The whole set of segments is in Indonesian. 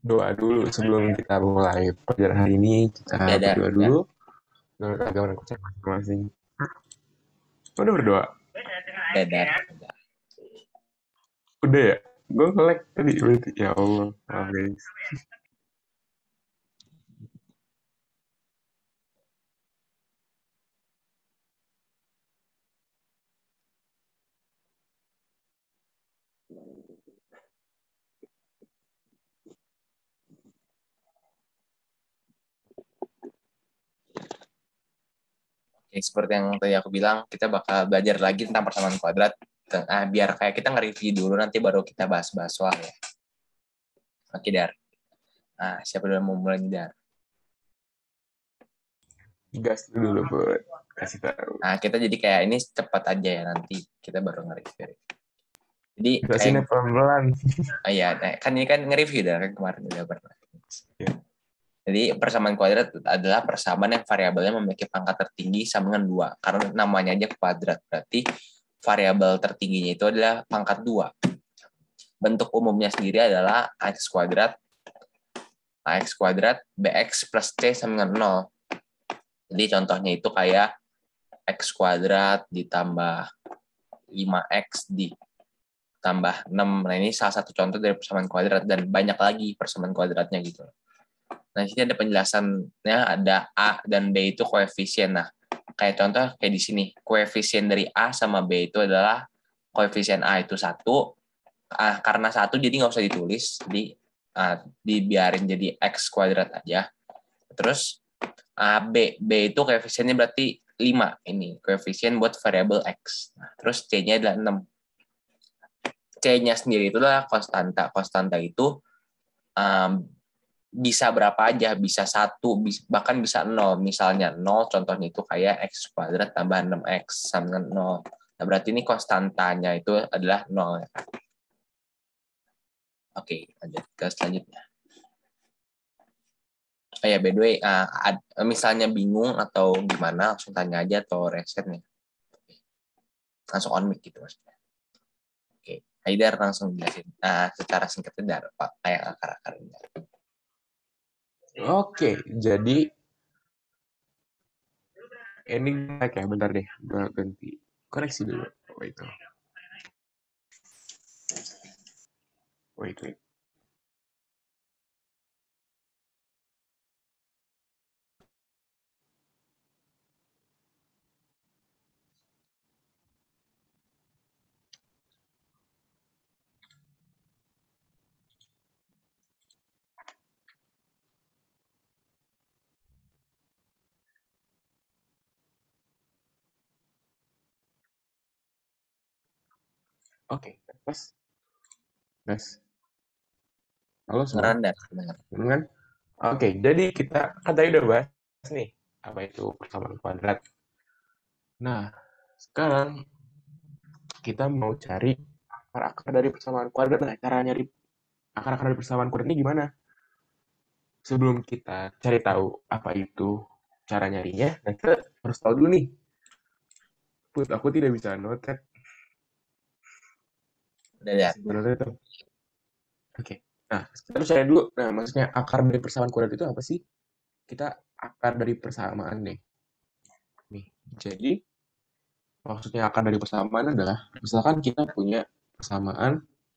doa dulu sebelum kita mulai pelajaran hari ini. Kita Udah, dah, berdoa udah. dulu menurut agama dan kepercayaan masing-masing. Udah berdoa? Udah, dar. Udah. Udah ya? Gue nge-lag tadi berarti. Ya Allah, maaf guys. Oke, seperti yang tadi aku bilang, kita bakal belajar lagi tentang persamaan kuadrat. Biar kayak kita nge-review dulu, nanti baru kita bahas-bahas soalnya. Oke, dar. Nah, siapa dulu yang mau mulai nih, dar? Gas dulu buat kasih tahu. Nah, kita jadi kayak ini cepat aja ya, nanti kita baru nge-review. Jadi Kita kayak, sini pelan-pelan. ya, kan ini kan nge-review dah kan kemarin udah pernah. Ya. Jadi persamaan kuadrat adalah persamaan yang variabelnya memiliki pangkat tertinggi sama dengan 2. Karena namanya aja kuadrat, berarti variabel tertingginya itu adalah pangkat 2. Bentuk umumnya sendiri adalah ax kuadrat bx plus c sama dengan 0. Jadi contohnya itu kayak x kuadrat ditambah 5x ditambah 6. Nah, ini salah satu contoh dari persamaan kuadrat, dan banyak lagi persamaan kuadratnya gitu. Nah, di sini ada penjelasannya, ada A dan B itu koefisien. Nah, kayak contoh kayak di sini, koefisien dari A sama B itu adalah koefisien A itu 1. Karena 1 jadi nggak usah ditulis, jadi dibiarin jadi X kuadrat aja. Terus B itu koefisiennya berarti 5. Ini koefisien buat variabel X. Nah, terus C-nya adalah 6. C-nya sendiri itu adalah konstanta. Konstanta itu um, bisa berapa aja, bisa 1, bahkan bisa 0. Misalnya 0 contohnya itu kayak X kuadrat tambah 6X sama dengan 0. Nah, berarti ini konstantanya itu adalah 0. Oke, lanjut ke selanjutnya. Ya, by the way, misalnya bingung atau gimana, langsung tanya aja atau reset nih. Langsung on mic gitu maksudnya. Oke, Haidar langsung jelasin. Secara singkatnya, Dar, Pak, kayak akar-akar ini. Oke, jadi ini kayak bentar deh, gue ganti koneksi dulu. Wait, wait. Oke, Mas. Halo semua, Dengeran, Dar? Dengar. kan? Oke, jadi kita kan tadi udah bahas nih apa itu persamaan kuadrat. Nah, sekarang kita mau cari akar-akar dari persamaan kuadrat. Nah, cara nyari akar-akar dari persamaan kuadrat ini gimana? Sebelum kita cari tahu apa itu cara nyarinya, nah kita harus tahu dulu nih. Put, aku tidak bisa notet. Udah, Dar. Bisa notet tuh. Oke. Nah, kita harus cari dulu. Nah, maksudnya akar dari persamaan kuadrat itu apa sih? Kita akar dari persamaan nih. Nih, jadi maksudnya akar dari persamaan adalah misalkan kita punya persamaan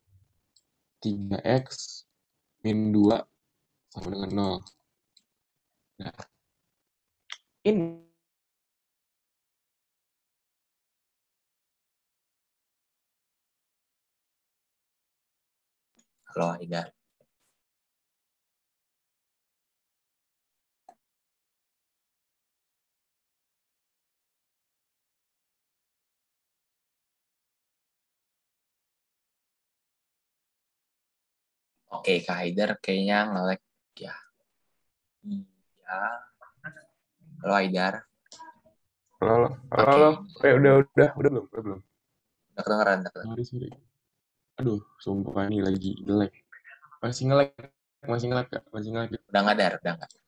3x min 2 sama dengan 0. Nah, ini Halo, Haidar. Oke, Kak Haidar kayaknya nge-lag ya. Iya. Halo, Haidar. halo, halo, halo. Oke, Udah belum? Udah belum? udah kedengeran, udah kedengeran. Sorry. Aduh, sumpah ini lagi jelek. Masih nge-lag, masih nge-lag, Udah nggak, Dar? Udah nggak?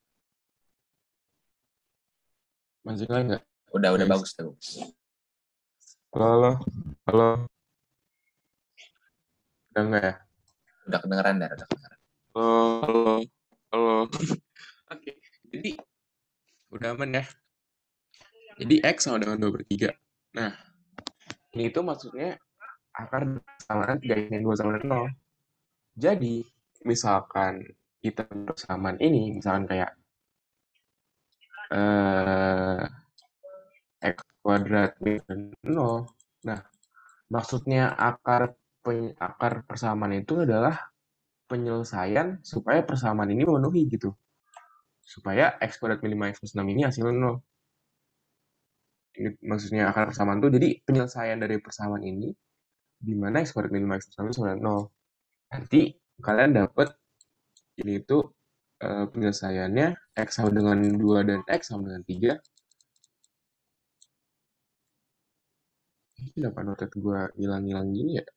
masih nge-lag nggak, Udah guys? bagus, tuh. Halo, halo. Udah nggak ya? Udah kedengeran, Dar. Udah kedengeran. Halo, halo. Oke, jadi udah aman ya. Jadi X sama dengan 2/3. Nah, ini itu maksudnya akar persamaan 3 2 sama dengan 0. Jadi, misalkan kita persamaan ini, misalkan kayak eh, X kuadrat dengan 0. Nah, maksudnya akar persamaan itu adalah penyelesaian supaya persamaan ini memenuhi gitu. Supaya X kuadrat min 5 X plus 6 ini hasilnya 0. Ini maksudnya akar persamaan itu, jadi penyelesaian dari persamaan ini di mana X kuadrat min 5 X plus 6 sama dengan 0. Nanti kalian dapat ini itu penyelesaiannya X sama dengan 2 dan X sama dengan 3. Ini kenapa notet gue hilang-hilang gini ya?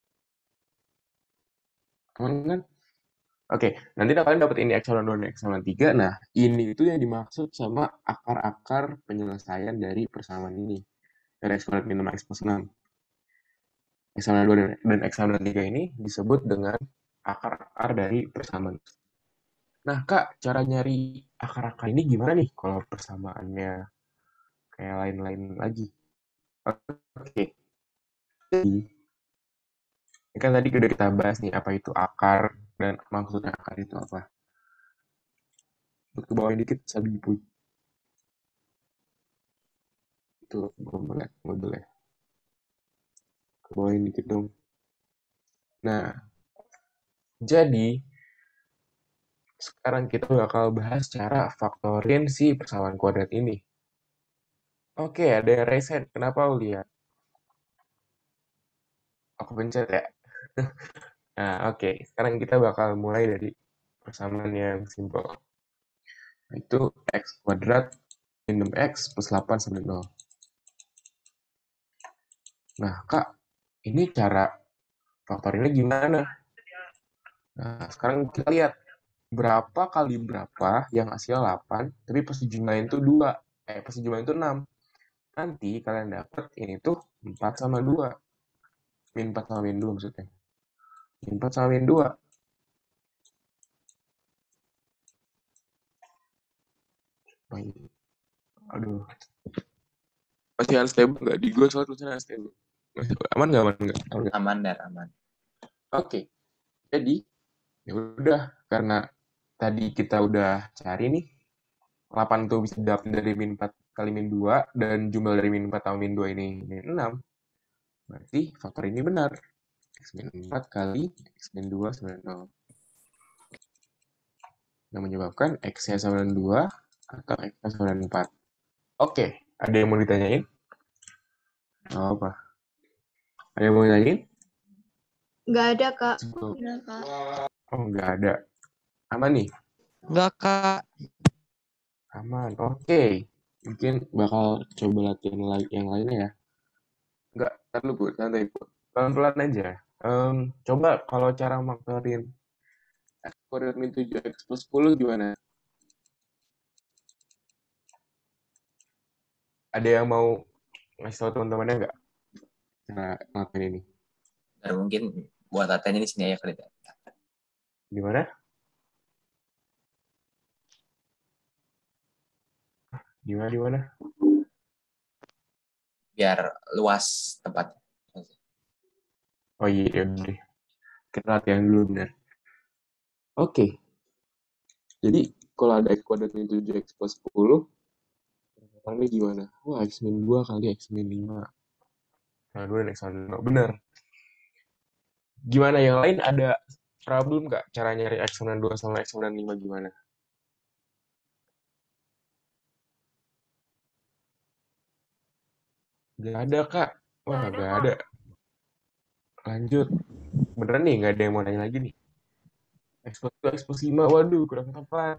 Aman kan? Oke, nanti kalian dapat ini X sama 2 dan X sama 3. Nah, ini itu yang dimaksud sama akar-akar penyelesaian dari persamaan ini. Dari X kuadrat min 5 X plus 6. X sama 2 dan X sama 3 ini disebut dengan akar-akar dari persamaan. Nah, Kak, cara nyari akar-akar ini gimana nih kalau persamaannya kayak lain-lain lagi? Oke, jadi ini kan tadi udah kita bahas nih apa itu akar dan maksudnya akar itu apa. Untuk bawain dikit sabi puy. Itu belum boleh, nggak boleh. Bawain dikit dong. Nah, jadi sekarang kita bakal bahas cara faktorin si persamaan kuadrat ini. Oke, ada yang reset. Kenapa Ulia? Aku pencet ya. Nah, oke. Sekarang kita bakal mulai dari persamaan yang simpel. Itu X kuadrat min 6X plus 8 sama 0. Nah, Kak, ini cara faktorinnya gimana? Nah, sekarang kita lihat berapa kali berapa yang hasilnya 8, tapi pas dijumlahin itu 2. Pas dijumlahin itu 6. Nanti kalian dapat ini tuh 4 sama 2. Min 4 sama min 2 maksudnya. Min 4 sama min 2. Aduh. Masih unstable nggak? Di gue soal tulisannya unstable. Aman nggak? Aman nggak? Aman, Der, aman. Oke. Jadi, ya udah. Karena tadi kita udah cari nih. 8 tuh bisa didapat dari min 4 kali min 2. Dan jumlah dari min 4 sama min 2 ini min 6. Berarti faktor ini benar. X min 4 kali X min 2 sama dengan 0. Yang menyebabkan X-nya sama dengan 2 atau X-nya sama dengan 4. Oke, ada yang mau ditanyain? Oh, apa? Ada yang mau ditanyain? Nggak ada, Kak. Oh, nggak ada. Aman nih? Enggak, Kak. Aman. Oke. Mungkin bakal coba latihan yang lainnya ya. Nggak, ntar lu, Bu. Santai, Bu. Pelan-pelan aja. Coba kalau cara maktorin X kuadrat min 7X plus 10 gimana? Ada yang mau ngasih tau teman-temannya nggak? Cara ngelakuin ini. Dan mungkin buat latihannya di sini aja kali, Der. Gimana? Gimana? Biar luas tempatnya. Oh iya, deh. Kita latihan dulu benar. Oke. Jadi, kalau ada X kuadrat min 7X plus 10, ini gimana? Wah, X min 2 kali X min 5. Nah, 2 dan X min 5. Benar. Gimana yang lain ada problem nggak? Cara nyari X min 2 sama X min 5 gimana? Gak ada, Kak. Wah, gak ada. Lanjut. Beneran nih, gak ada yang mau nanya lagi nih. X plus 2, X plus 5. Waduh, kurang tepat.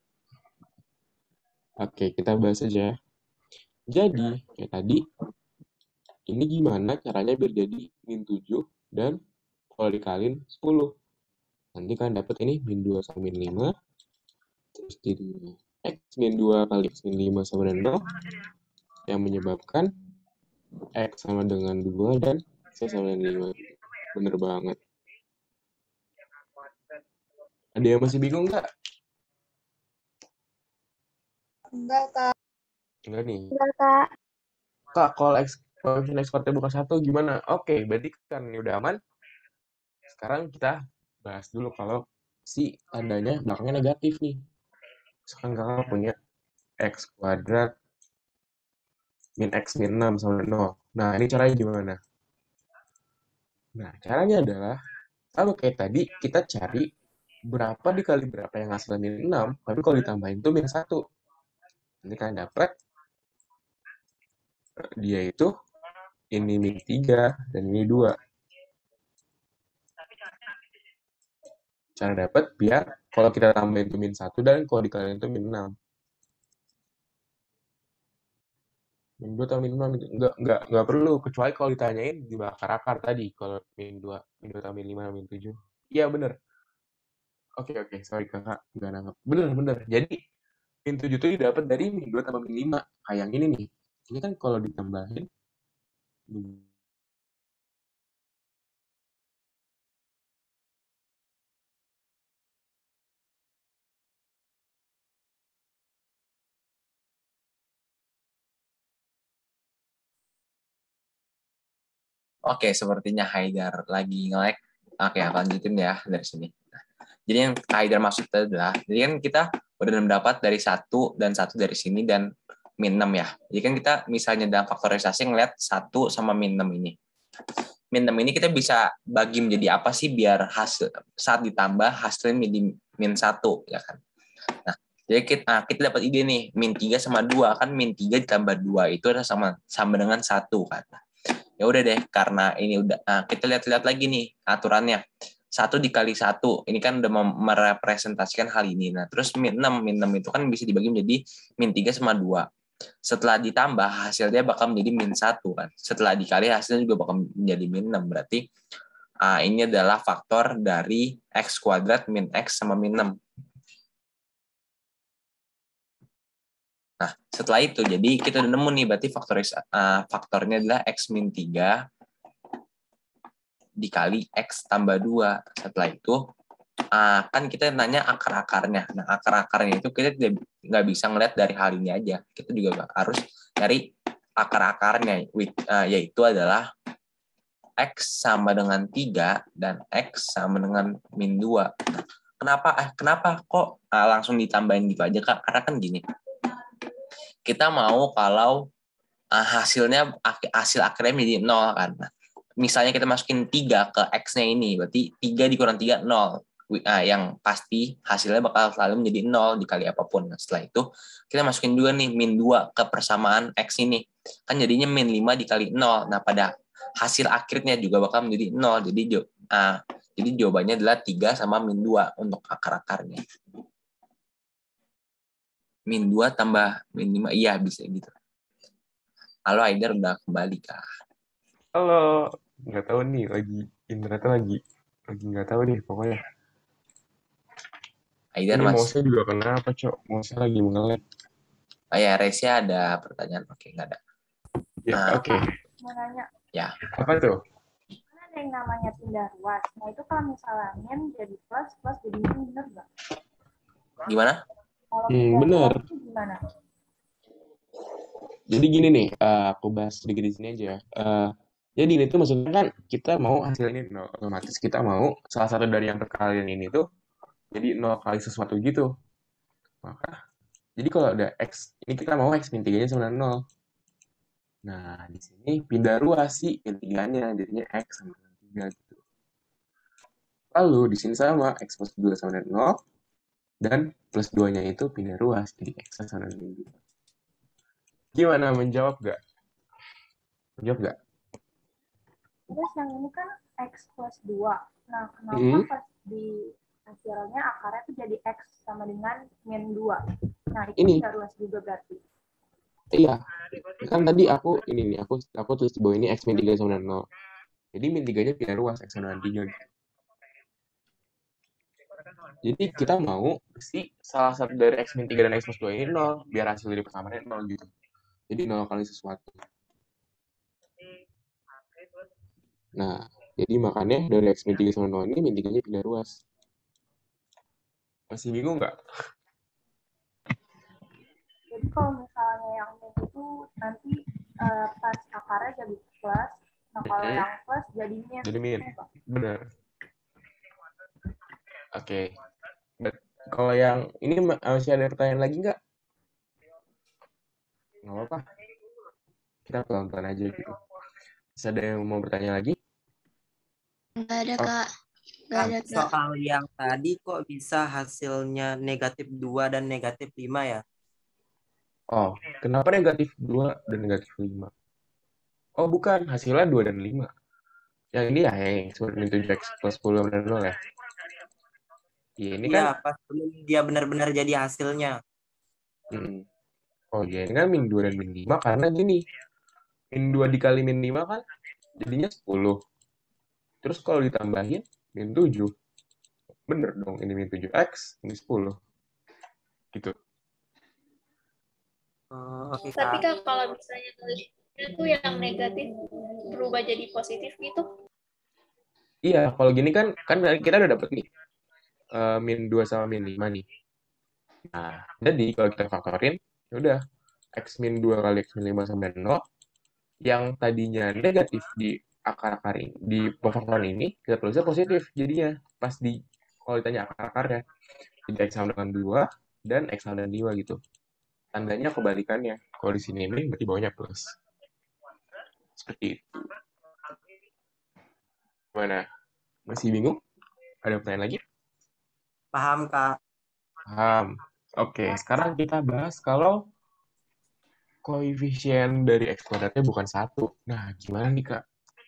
Oke, kita bahas aja. Jadi, kayak tadi, ini gimana caranya biar jadi min 7 dan kalau dikaliin 10. Nanti kan dapat ini min 2 sama min 5. Terus jadi X min 2 kali X min 5 sama dengan 0. Yang menyebabkan X sama dengan 2 dan X sama dengan 5. Bener banget. Ada yang masih bingung nggak? Enggak, Kak. Enggak nih. Enggak, Kak. Kak, kalau coefficient X kuadrat bukan 1 gimana? Oke, berarti kan ini udah aman. Sekarang kita bahas dulu kalau si tandanya belakangnya negatif nih. Misalkan kakak punya X kuadrat min X min 6 sama 0. Nah, ini caranya gimana? Nah, caranya adalah sama kayak tadi, kita cari berapa dikali berapa yang hasilnya min 6, tapi kalau ditambahin itu min 1. Ini kan dapat dia itu ini min 3 dan ini 2. Cara dapat biar kalau kita tambahin itu min 1 dan kalau dikaliin itu min 6. Min 2 atau min 6 itu enggak perlu kecuali kalau ditanyain di akar-akar tadi kalau min 2 atau min 5 min 7. Iya bener. Oke, sorry kakak nggak nangkep. Bener. Jadi min 7 itu didapat dari min 2 tambah min 5. Kayak yang ini nih. Ini kan kalau ditambahin Oke, sepertinya Haidar lagi nge-lag. Oke, aku lanjutin ya dari sini. Jadi yang Haidar maksud adalah, jadi kan kita udah mendapat dari 1 dan 1 dari sini dan min 6 ya. Jadi kan kita misalnya dalam faktorisasi ngeliat 1 sama min 6 ini. Min 6 ini kita bisa bagi menjadi apa sih biar hasil saat ditambah hasilnya menjadi min 1 ya kan. Nah, jadi kita dapat ide nih, min 3 sama 2 kan min 3 ditambah 2 itu adalah sama dengan 1 kan. Ya udah deh, karena ini udah kita lihat-lihat lagi nih aturannya. 1 dikali 1, ini kan udah merepresentasikan hal ini. Nah, terus min 6 itu kan bisa dibagi menjadi min 3 sama 2. Setelah ditambah, hasilnya bakal menjadi min 1 kan. Setelah dikali, hasilnya juga bakal menjadi min 6. Berarti ini adalah faktor dari X kuadrat min X sama min 6. Nah, setelah itu, jadi kita udah nemu nih, berarti faktornya adalah X min 3 dikali X tambah 2. Setelah itu, kan kita nanya akar-akarnya. Nah, akar-akarnya itu kita nggak bisa ngeliat dari hal ini aja. Kita juga harus cari akar-akarnya, yaitu adalah X sama dengan 3 dan X sama dengan min 2. Kenapa kok langsung ditambahin gitu aja, Kak? Karena kan gini, kita mau kalau hasil akhirnya menjadi 0 kan. Nah, misalnya kita masukin 3 ke X-nya ini, berarti 3 dikurang 3, 0. Yang pasti hasilnya bakal selalu menjadi 0 dikali apapun. Nah, setelah itu kita masukin juga nih min 2 ke persamaan X ini. Kan jadinya min 5 dikali 0. Nah, pada hasil akhirnya juga bakal menjadi 0. Jadi jawabannya adalah 3 sama min 2 untuk akar-akarnya. Min 2 tambah min 5, iya bisa gitu. Halo Aider, udah kembali kah? halo, nggak tahu nih internetnya lagi nggak tahu nih pokoknya. Aider Ini Mas. mouse-nya juga kenapa, Cok? Mouse-nya lagi mengelag. Ya, Resia ada pertanyaan. Oke, nggak ada. Ya, oke. Mau nanya, Ya, Apa tuh? kan ada yang namanya pindah ruas. Nah, itu kalau misalnya min jadi plus, plus jadi min, bener nggak? gimana? Kalau pindah Bener. ruas itu gimana? Jadi gini nih, aku bahas sedikit di sini aja. Jadi ini tuh maksudnya kan kita mau hasilnya ini nol, otomatis kita mau salah satu dari yang perkalian ini tuh jadi 0 kali sesuatu gitu. Maka, jadi kalau ada X, ini kita mau X min 3-nya sama dengan 0. Nah, di sini pindah ruas sih min 3-nya, jadinya X sama dengan 3 gitu. Lalu di sini sama X plus 2 sama dengan 0, dan plus 2-nya itu pindah ruas, jadi X sama dengan 2. Gimana, menjawab nggak? Menjawab nggak? Terus yang ini kan X plus 2. Nah, kenapa Hmm. pas di hasilnya akarnya tuh jadi X sama dengan min 2? Nah, itu Ini. pindah ruas juga berarti. Iya, kan tadi aku tulis di bawah ini X min 3 sama dengan 0. Jadi min 3-nya pindah ruas X sama dengan 3 gitu. Jadi kita mau si salah satu dari X min 3 dan X plus 2 ini 0, biar hasil dari persamaannya 0 gitu. Jadi 0 kali sesuatu. Nah, jadi makanya dari X min 3 sama 0 ini min 3-nya pindah ruas. Masih bingung nggak? Jadi kalau misalnya yang min itu nanti pas akarnya jadi plus, nah kalau Mm-mm. yang plus jadi min. Jadi min. Benar. Oke. Kalau yang ini masih ada pertanyaan lagi nggak? Nggak apa-apa. Kita pelan-pelan aja gitu. Bisa ada yang mau bertanya lagi? Nggak ada, Oh, Kak. Nggak ada, Kak. Soal yang tadi kok bisa hasilnya negatif 2 dan negatif 5 ya? oh, kenapa negatif 2 dan negatif 5? Oh, bukan. Hasilnya 2 dan 5. Yang ini ya, yang sebenarnya 7x plus 10 dan 0 ya. Iya, ini kan. Iya, pas belum dia benar-benar jadi hasilnya. Oh iya, ini kan min 2 dan min 5 karena gini. Min 2 dikali min 5 kan jadinya 10. Terus kalau ditambahin min 7. Bener dong, ini min 7x, ini 10. Gitu. Oke, Tapi Kak. Kak, kalau misalnya nulisnya tuh yang negatif berubah jadi positif gitu. Iya, kalau gini kan kita udah dapet nih min 2 sama min 5 nih. Nah, jadi kalau kita faktorin, ya udah x min 2 kali x min 5 sama 0, yang tadinya negatif di akar-akar ini, di pemfaktoran ini, kita tulisnya positif jadinya, pas di, kalau ditanya akar-akarnya. Jadi x sama dengan 2, dan x sama dengan 5 gitu. Tandanya kebalikannya. Kalau di sini min, berarti bawahnya plus. Seperti itu. Gimana? Masih bingung? Ada pertanyaan lagi? Paham, Kak. Paham. Oke, sekarang kita bahas kalau koefisien dari x kuadratnya bukan 1. Nah, gimana nih, Kak?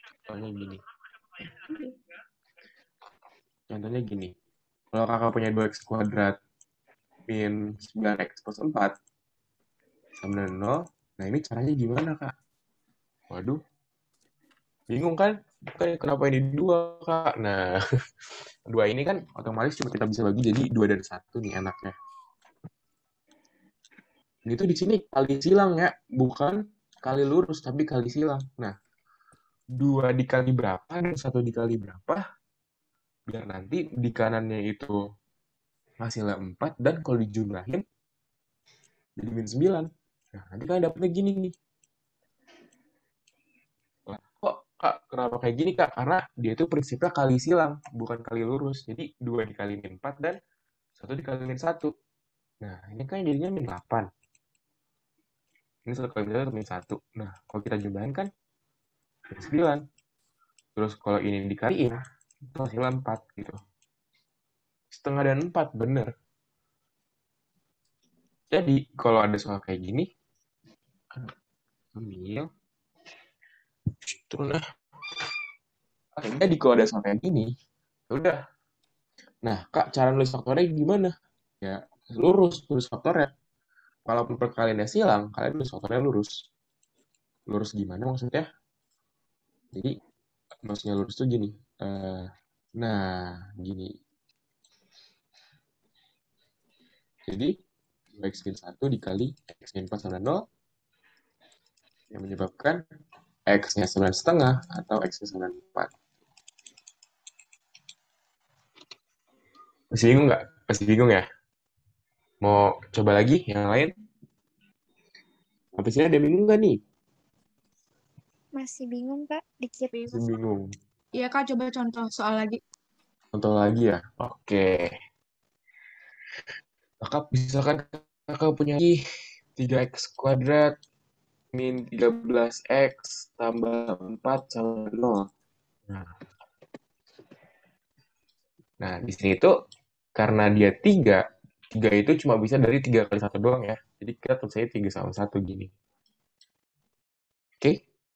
Contohnya gini. Kalau kakak punya 2x kuadrat min 9x plus 4 sama dengan 0, nah ini caranya gimana, Kak? Waduh, bingung kan? Kenapa ini 2, Kak? Nah, 2 ini kan otomatis cuma kita bisa bagi jadi 2 dan 1 nih enaknya. Itu di sini kali silang ya, bukan kali lurus, tapi kali silang. Nah, 2 dikali berapa dan 1 dikali berapa, biar nanti di kanannya itu hasilnya 4, dan kalau dijumlahin, jadi min 9. Nah, nanti kalian dapetnya gini nih. Lah, kok Kak, kenapa kayak gini, Kak? Karena dia itu prinsipnya kali silang, bukan kali lurus. Jadi 2 dikali min 4 dan 1 dikali min 1. Nah, ini kan jadinya min 8. Ini 1 kali min 1 min 1. Nah, kalau kita jumlahin kan min 9. Terus kalau ini dikaliin, itu hasilnya 4 gitu. Setengah dan 4, bener. Jadi, kalau ada soal kayak gini, ambil. Turun lah. Oke, jadi kalau ada soal kayak gini, udah. Nah, Kak, cara nulis faktornya gimana? Ya, lurus faktornya. Walaupun perkaliannya silang, kalian nulis faktornya lurus. Lurus gimana maksudnya? Jadi, maksudnya lurus tuh gini. Nah, gini. Jadi, x min 1 dikali x min 4 sama 0, yang menyebabkan x-nya 9,5 atau x-nya 9,4. Masih bingung nggak? Masih bingung ya? Mau coba lagi yang lain? Habis ini ada bingung nggak nih? Masih bingung, Kak? Dikit. Masih bingung. Iya, Kak, coba contoh soal lagi. Contoh lagi ya? Oke. Kakak, misalkan kakak punya 3x kuadrat min 13x tambah 4 sama 0. Nah, di sini tuh karena dia 3 itu cuma bisa dari 3 kali 1 doang ya. Jadi kita tulis aja 3 sama 1 gini. Oke?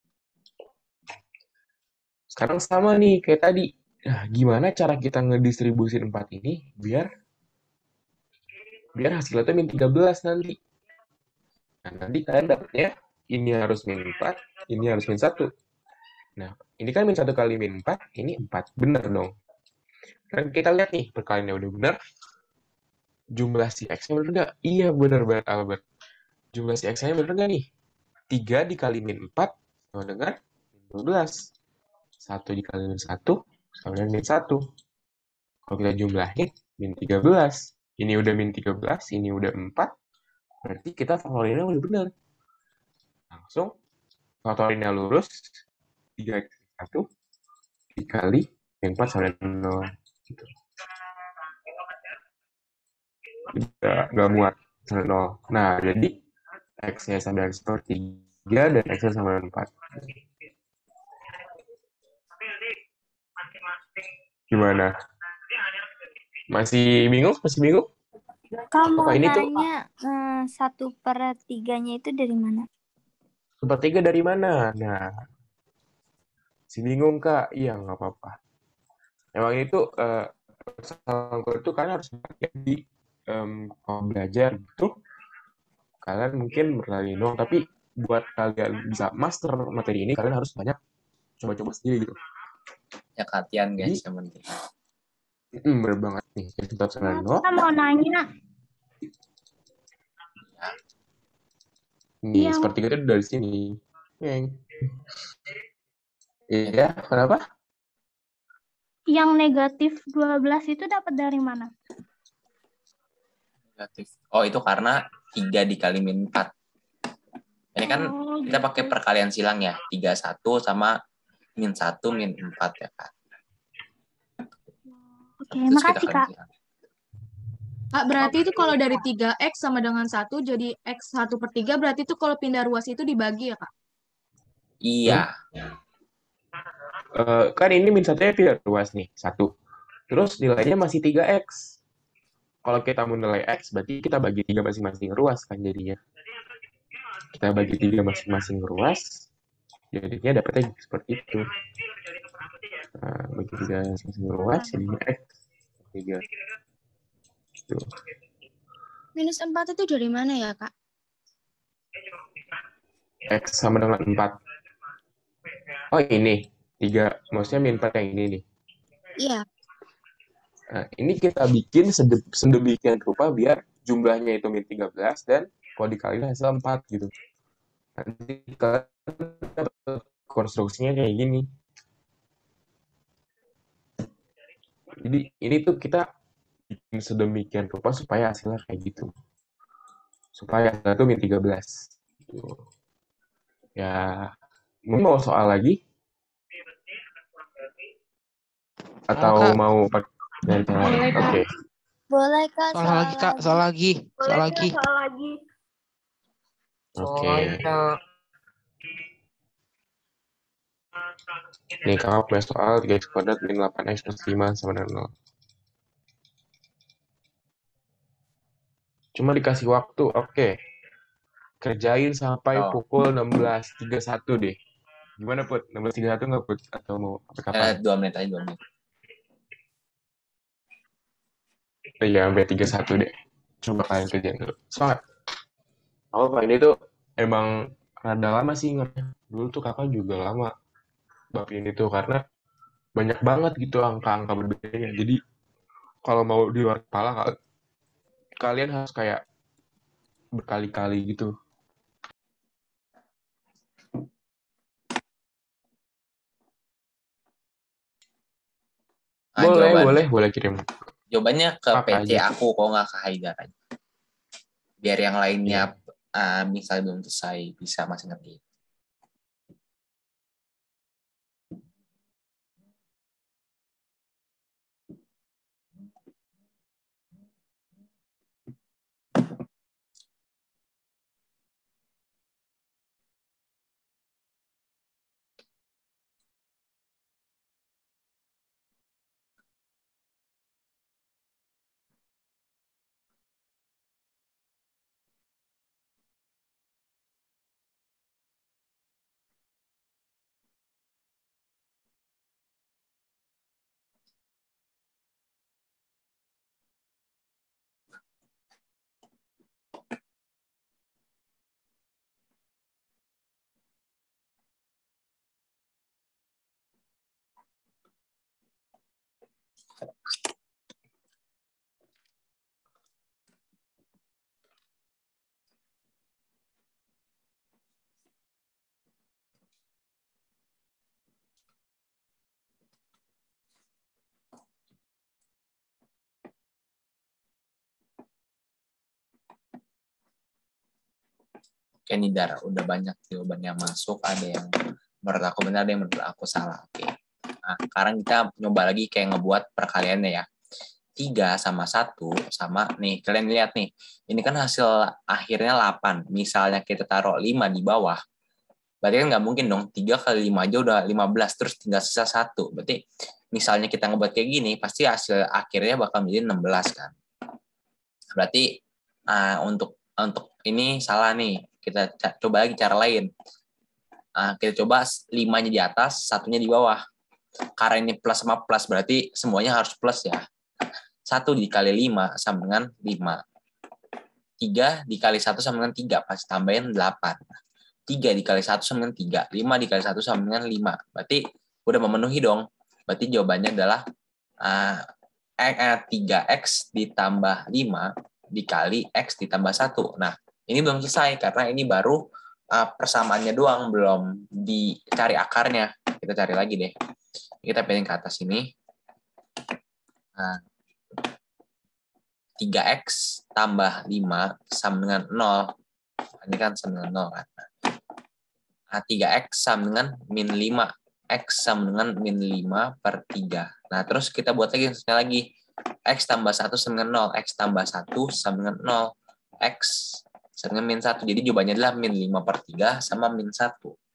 Sekarang sama nih kayak tadi. Nah, gimana cara kita ngedistribusin 4 ini biar hasilnya tuh min 13 nanti. Nah, nanti kalian dapatnya ini harus min 4, ini harus min 1. Nah, ini kan min 1 kali min 4, ini 4. Bener dong. Dan kita lihat nih, perkaliannya udah bener. Jumlah si X-nya bener nggak? Iya, bener banget, Albert. Jumlah si X-nya bener nggak nih? 3 dikali min 4 sama dengan 12. 1 dikali min 1 sama dengan min 1. Kalau kita jumlahin, min 13. Ini udah min 13, ini udah 4. Berarti kita faktorinnya udah benar. Langsung faktorinnya lurus. 3x1 dikali min 4 sama dengan 0. Gitu. Nggak muat sama 0. Nah, jadi x-nya sama dengan sepertiga dan x-nya sama dengan 4. Gimana? Masih bingung? Masih bingung? Kamu Apa ini tuh? nanya 1/3-nya itu dari mana? Sepertiga dari mana? Nah, si bingung Kak? Iya, nggak apa-apa. Emang itu kesalahan gue itu kalian harus di kalau belajar gitu, kalian mungkin berlari doang, tapi buat kalian bisa master materi ini, kalian harus banyak coba-coba sendiri gitu. Ya latihan guys, Jadi, yang penting. bener banget nih. Jadi kita sama Kita mau nanya, nih, Yang- sepertiga itu dari sini. Iya, kenapa? yang negatif 12 itu dapat dari mana? Negatif. Oh, itu karena 3 dikali min 4. Ini kan kita pakai perkalian silang ya. 31 sama min 1 min 4 ya Kak. Oke, Terus kita makasih kalian Kak. silang. Kak, berarti itu kalau dari 3x sama dengan 1 jadi x 1/3, berarti itu kalau pindah ruas itu dibagi ya, Kak? Iya. Kan ini min satunya tidak luas nih, 1. Terus nilainya masih 3x. Kalau kita mau nilai x, berarti kita bagi 3 masing-masing ruas kan jadinya. Kita bagi 3 masing-masing ruas, jadinya dapetnya seperti itu. Nah, bagi 3 masing-masing ruas, jadinya x. 3. Gitu. Minus 4 itu dari mana ya, Kak? X sama dengan 4. Oh ini, 3. Maksudnya min 4 yang ini nih. Iya. Nah, ini kita bikin sedemikian rupa biar jumlahnya itu min 13 dan kalau dikaliin hasil 4 gitu. Nanti konstruksinya kayak gini. Jadi ini tuh kita bikin sedemikian rupa supaya hasilnya kayak gitu. Supaya hasilnya tuh min 13. Gitu. Ya, mau soal lagi? Atau Kak. mau pakai dari cara lain? Boleh, Kak. Oke. Boleh, Kak. Soal lagi, Kak. Soal lagi. Soal lagi. Soal lagi. Oke. Nih, kakak punya soal 3x kuadrat min 8x plus 5 sama dengan 0. Cuma dikasih waktu, oke. Kerjain sampai pukul 16.31 deh. Gimana, Put? 16.31 nggak, Put? Atau mau sampai kapan? 2 menit aja, 2 menit. Iya, sampai 31 deh. Coba kalian kerjain dulu. Semangat. Pak, ini tuh emang rada lama sih ingatnya. Dulu tuh kakak juga lama bab ini tuh, karena banyak banget gitu angka-angka berbedanya. Jadi, kalau mau di luar kepala, kalian harus kayak berkali-kali gitu. Nah, boleh kirim. Jawabannya ke Apa PC aja? aku, kok nggak ke Haidar aja. Biar yang lainnya misalnya belum selesai bisa masih ngerti. Oke nih Dar, udah banyak jawaban yang masuk, ada yang menurut aku benar, ada yang menurut aku salah. Oke. Nah, sekarang kita nyoba lagi kayak ngebuat perkaliannya ya. 3 sama 1 sama, nih kalian lihat nih, ini kan hasil akhirnya 8. Misalnya kita taruh 5 di bawah, berarti kan nggak mungkin dong, 3 kali 5 aja udah 15, terus tinggal sisa 1. Berarti misalnya kita ngebuat kayak gini, pasti hasil akhirnya bakal menjadi 16 kan. Berarti untuk ini salah nih, kita coba lagi cara lain. Kita coba 5-nya di atas, 1-nya di bawah. Karena ini plus sama plus, berarti semuanya harus plus ya. 1 dikali 5 sama dengan 5. 3 dikali 1 sama dengan 3. Pasti tambahin 8. 3 dikali 1 sama dengan 3. 5 dikali 1 sama dengan 5. Berarti udah memenuhi dong. Berarti jawabannya adalah 3x ditambah 5 dikali x ditambah 1. Nah, ini belum selesai karena ini baru persamaannya doang, belum dicari akarnya. Kita cari lagi deh. Kita pilih ke atas ini. 3x tambah 5 sama dengan 0. Ini kan sama dengan 0 kan. 3x sama dengan min 5. X sama dengan min 5 per 3. Nah, terus kita buat lagi. X tambah 1 sama dengan 0. X tambah 1 sama dengan 0. X sama dengan min 1. Jadi jawabannya adalah min 5 per 3 sama min 1.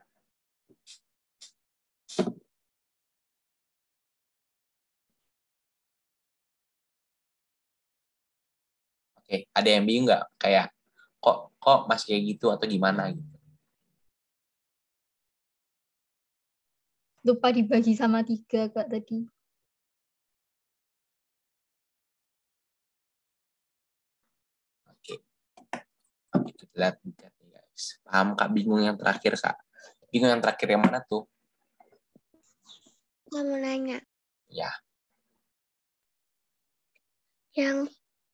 Oke, ada yang bingung nggak? Kayak kok masih kayak gitu atau gimana gitu? Lupa dibagi sama 3 Kak tadi. Oke. Kita lihat guys. Paham Kak, bingung yang terakhir Kak? Bingung yang terakhir yang mana tuh? Nggak mau nanya. Ya. Yang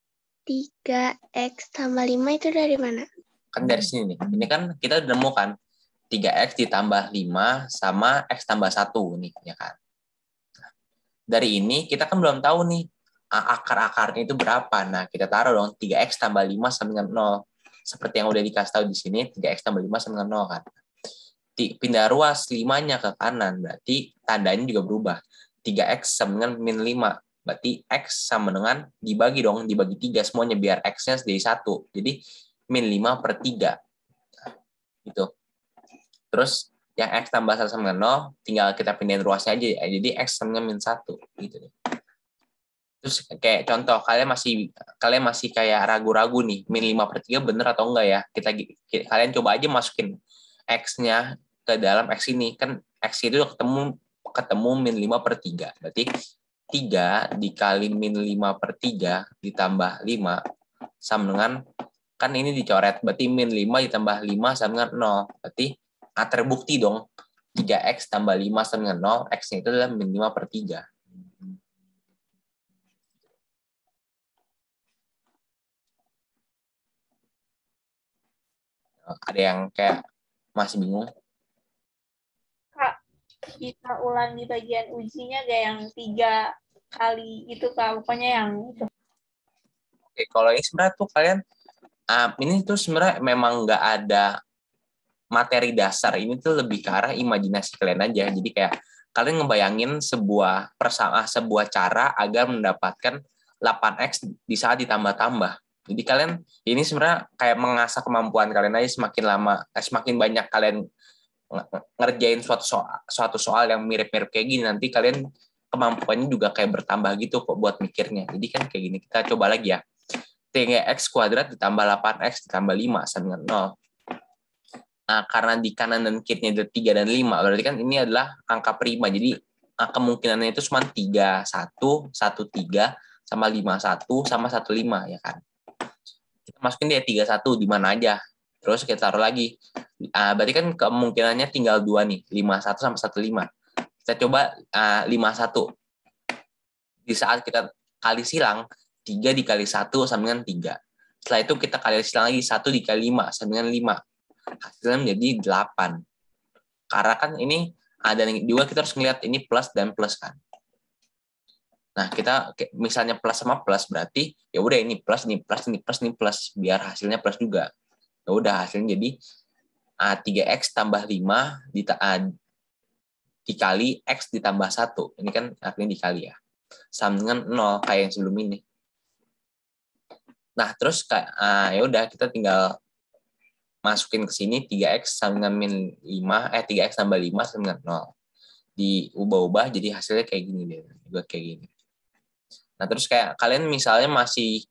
3x tambah 5 itu dari mana? Kan dari sini nih. Ini kan kita udah nemu kan 3x ditambah 5 sama x tambah 1 nih, ya kan. Dari ini kita kan belum tahu nih akar-akarnya itu berapa. Nah, kita taruh dong 3x tambah 5 sama dengan 0. Seperti yang udah dikasih tahu di sini, 3x tambah 5 sama dengan 0 kan. Pindah ruas 5-nya ke kanan, berarti tandanya juga berubah. 3x sama dengan min 5. Berarti x sama dengan dibagi 3 semuanya biar x-nya jadi 1. Jadi min 5 per 3. Gitu. Terus yang x tambah 1 sama dengan 0, tinggal kita pindahin ruasnya aja ya. Jadi x sama dengan min 1. Gitu. Terus kayak contoh, kalian masih kayak ragu-ragu nih, min 5 per 3 bener atau enggak ya. Kalian coba aja masukin x-nya ke dalam x ini. Kan x itu ketemu min 5 per 3. Berarti 3 dikali min 5 per 3 ditambah 5 sama dengan, kan ini dicoret, berarti min 5 ditambah 5 sama dengan 0. Berarti terbukti dong, 3x tambah 5 sama dengan 0, x-nya itu adalah min 5 per 3. Ada yang kayak masih bingung? Kak, kita ulang di bagian ujinya gak yang 3 kali itu Kak, pokoknya yang itu. Oke, kalau ini sebenarnya tuh kalian, ini tuh sebenarnya memang nggak ada materi dasar, ini tuh lebih ke arah imajinasi kalian aja. Jadi kayak kalian ngebayangin sebuah cara agar mendapatkan 8x di saat ditambah-tambah. Jadi kalian ini sebenarnya kayak mengasah kemampuan kalian aja, semakin banyak kalian ngerjain suatu soal yang mirip-mirip kayak gini, nanti kalian kemampuannya juga kayak bertambah gitu kok buat mikirnya. Jadi kan kayak gini, kita coba lagi ya. 3x kuadrat ditambah 8x ditambah 5 sama dengan 0. Nah, karena di kanan dan kirinya ada 3 dan 5, berarti kan ini adalah angka prima. Jadi kemungkinannya itu cuma 3, 1, 1, 3, sama 5, 1, sama 1, 5, ya kan. Kita masukin dia 3, 1 di mana aja. Terus kita taruh lagi. Berarti kan kemungkinannya tinggal 2 nih, 5, 1 sama 1, 5. Kita coba 5, 1. Di saat kita kali silang, 3 dikali 1 sama dengan 3. Setelah itu kita kali silang lagi, 1 dikali 5 sama dengan 5. Hasilnya menjadi 8. Karena kan ini ada juga, kita harus ngelihat ini plus dan plus kan. Nah, kita misalnya plus sama plus, berarti ya udah ini plus, ini plus, ini plus, ini plus, biar hasilnya plus juga. Ya udah hasilnya jadi 3x tambah 5 dikali x ditambah 1. Ini kan artinya dikali ya. Sama dengan 0 kayak yang sebelum ini. Nah, terus ya udah kita tinggal masukin ke sini 3x sama dengan min 5, 3x tambah 5 sama dengan 0. Diubah-ubah jadi hasilnya kayak gini deh. Buat kayak gini. Nah, terus kayak kalian misalnya masih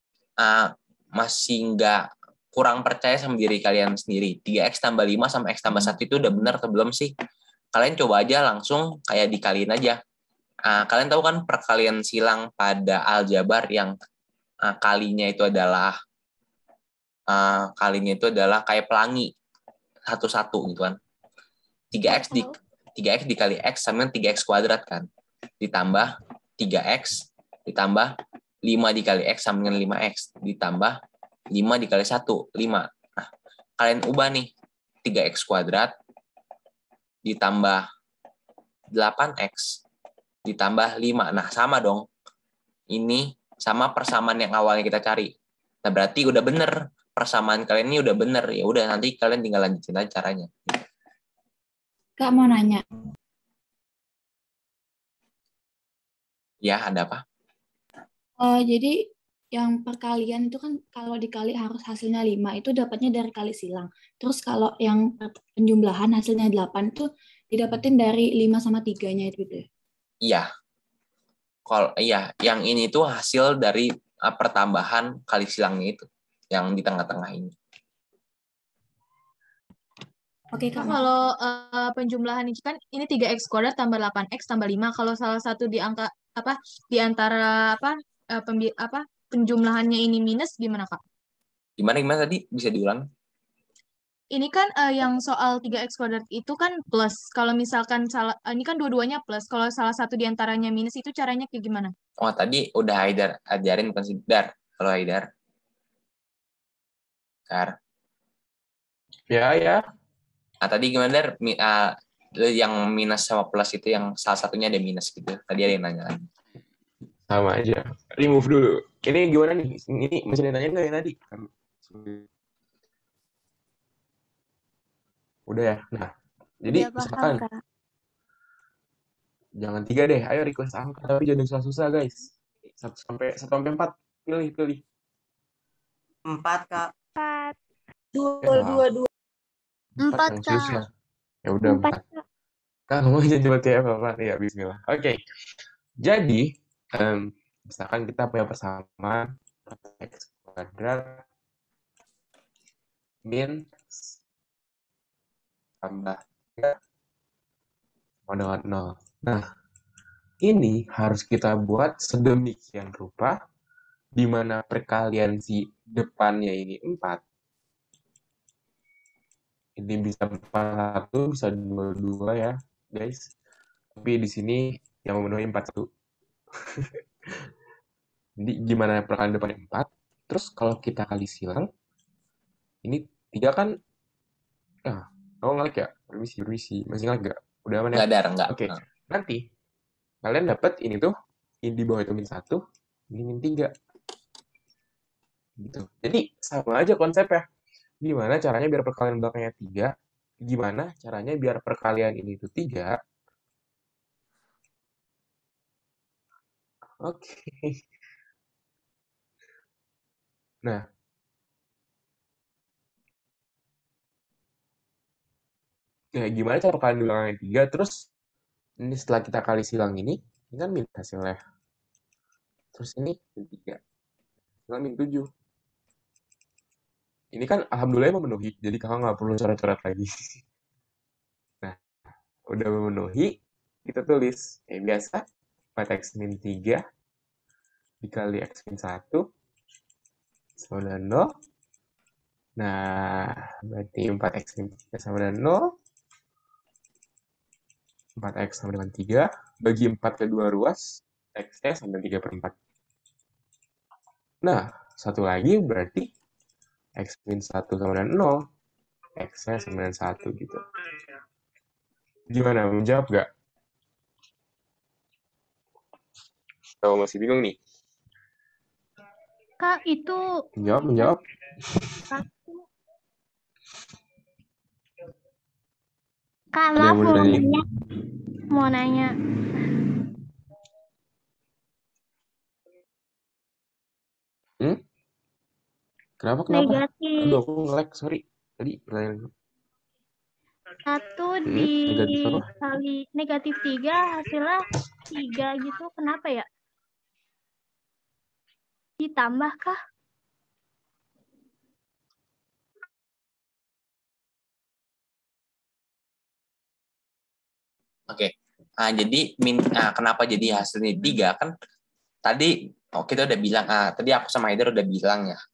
nggak kurang percaya sama diri kalian sendiri. 3x tambah 5 sama x tambah 1 itu udah benar atau belum sih? Kalian coba aja langsung kayak dikaliin aja. Kalian tahu kan perkalian silang pada aljabar yang kalinya itu adalah kayak pelangi satu-satu gitu kan. 3x dikali x sama 3x kuadrat kan. Ditambah 3x ditambah 5 dikali x sama dengan 5x ditambah 5 dikali 1, 5. Nah, kalian ubah nih 3x kuadrat ditambah 8x ditambah 5. Nah, sama dong. Ini sama persamaan yang awalnya kita cari. Nah, berarti udah bener. Persamaan kalian ini udah bener. Ya udah, nanti kalian tinggal lanjutin aja caranya. Kak mau nanya. Ya, ada apa? Jadi yang perkalian itu kan kalau dikali harus hasilnya 5 itu dapatnya dari kali silang. Terus kalau yang penjumlahan hasilnya 8 itu didapetin dari 5 sama 3-nya itu gitu. Iya. Yang ini tuh hasil dari pertambahan kali silangnya itu yang di tengah-tengah ini. Oke, Kak. Kalau penjumlahan ini kan ini 3x kuadrat tambah 8x tambah 5. Kalau salah satu di angka di antara penjumlahannya ini minus gimana, Kak? Gimana tadi? Bisa diulang? Ini kan yang soal 3x kuadrat itu kan plus. Kalau misalkan ini kan dua-duanya plus. Kalau salah satu di antaranya minus itu caranya kayak gimana? Oh, tadi udah Haidar ajarin bukan sih? Dar. Kalau Haidar. Dar. Ya. Tadi gimana, Dar? Yang minus sama plus itu yang salah satunya ada minus gitu. Tadi ada yang nanya lagi. Sama aja. Remove dulu. Ini gimana nih? Ini masih ada yang nanya nggak yang tadi? Udah ya. Nah, jadi misalkan jangan 3 deh. Ayo request angka tapi jangan susah-susah, guys. 1 sampai 4. Pilih. 4, Kak. 4. 2. 4, Kak. Susah. Ya udah 4. Kak, ngomong aja coba ya, Bapak. Ya, bismillah. Oke. Jadi, misalkan kita punya persamaan x kuadrat min tambah 3 sama dengan 0. Nah, ini harus kita buat sedemikian rupa di mana perkalian si depannya ini 4. Ini bisa 41, bisa 22 ya, guys. Tapi di sini yang memenuhi 41. Jadi gimana perkalian depan 4? Terus kalau kita kali silang, ini 3 kan, ngelag ya? Permisi. Masih ngelag nggak? Udah aman ya? Enggak. Oke. Nanti, kalian dapat ini tuh, ini di bawah itu min 1, ini min 3. Gitu. Jadi, sama aja konsepnya. Gimana caranya biar perkalian belakangnya 3? Gimana caranya biar perkalian ini tuh 3? Oke. Nah, gimana cara perkalian di belakangnya 3? Terus, ini setelah kita kali silang ini kan min hasilnya. Terus ini min 3. Hasilnya min 7. Ini kan alhamdulillah memenuhi, jadi kakak nggak perlu coret-coret lagi. Nah, udah memenuhi, kita tulis biasa 4x min 3 dikali x min 1 sama dengan 0. Nah, berarti 4x min 3 sama dengan 0. 4x sama dengan 3, bagi 4 kedua ruas, x-nya sama dengan 3/4. Nah, satu lagi berarti x min 1 sama dengan 0, x-nya sama dengan 1 gitu. Gimana, menjawab nggak? Kalau masih bingung nih? Kak, itu Menjawab. Kak, Ada yang maaf mau mau ditanyain? nanya. Mau nanya. Hmm? Kenapa? Negatif. Aduh, aku nge-lag, sorry. Tadi pertanyaan. 1 Negatif apa? dikali negatif 3 hasilnya 3 gitu. Kenapa ya? Ditambah kah? Oke. Jadi kenapa jadi hasilnya 3 kan tadi kita udah bilang tadi aku sama Haider udah bilang ya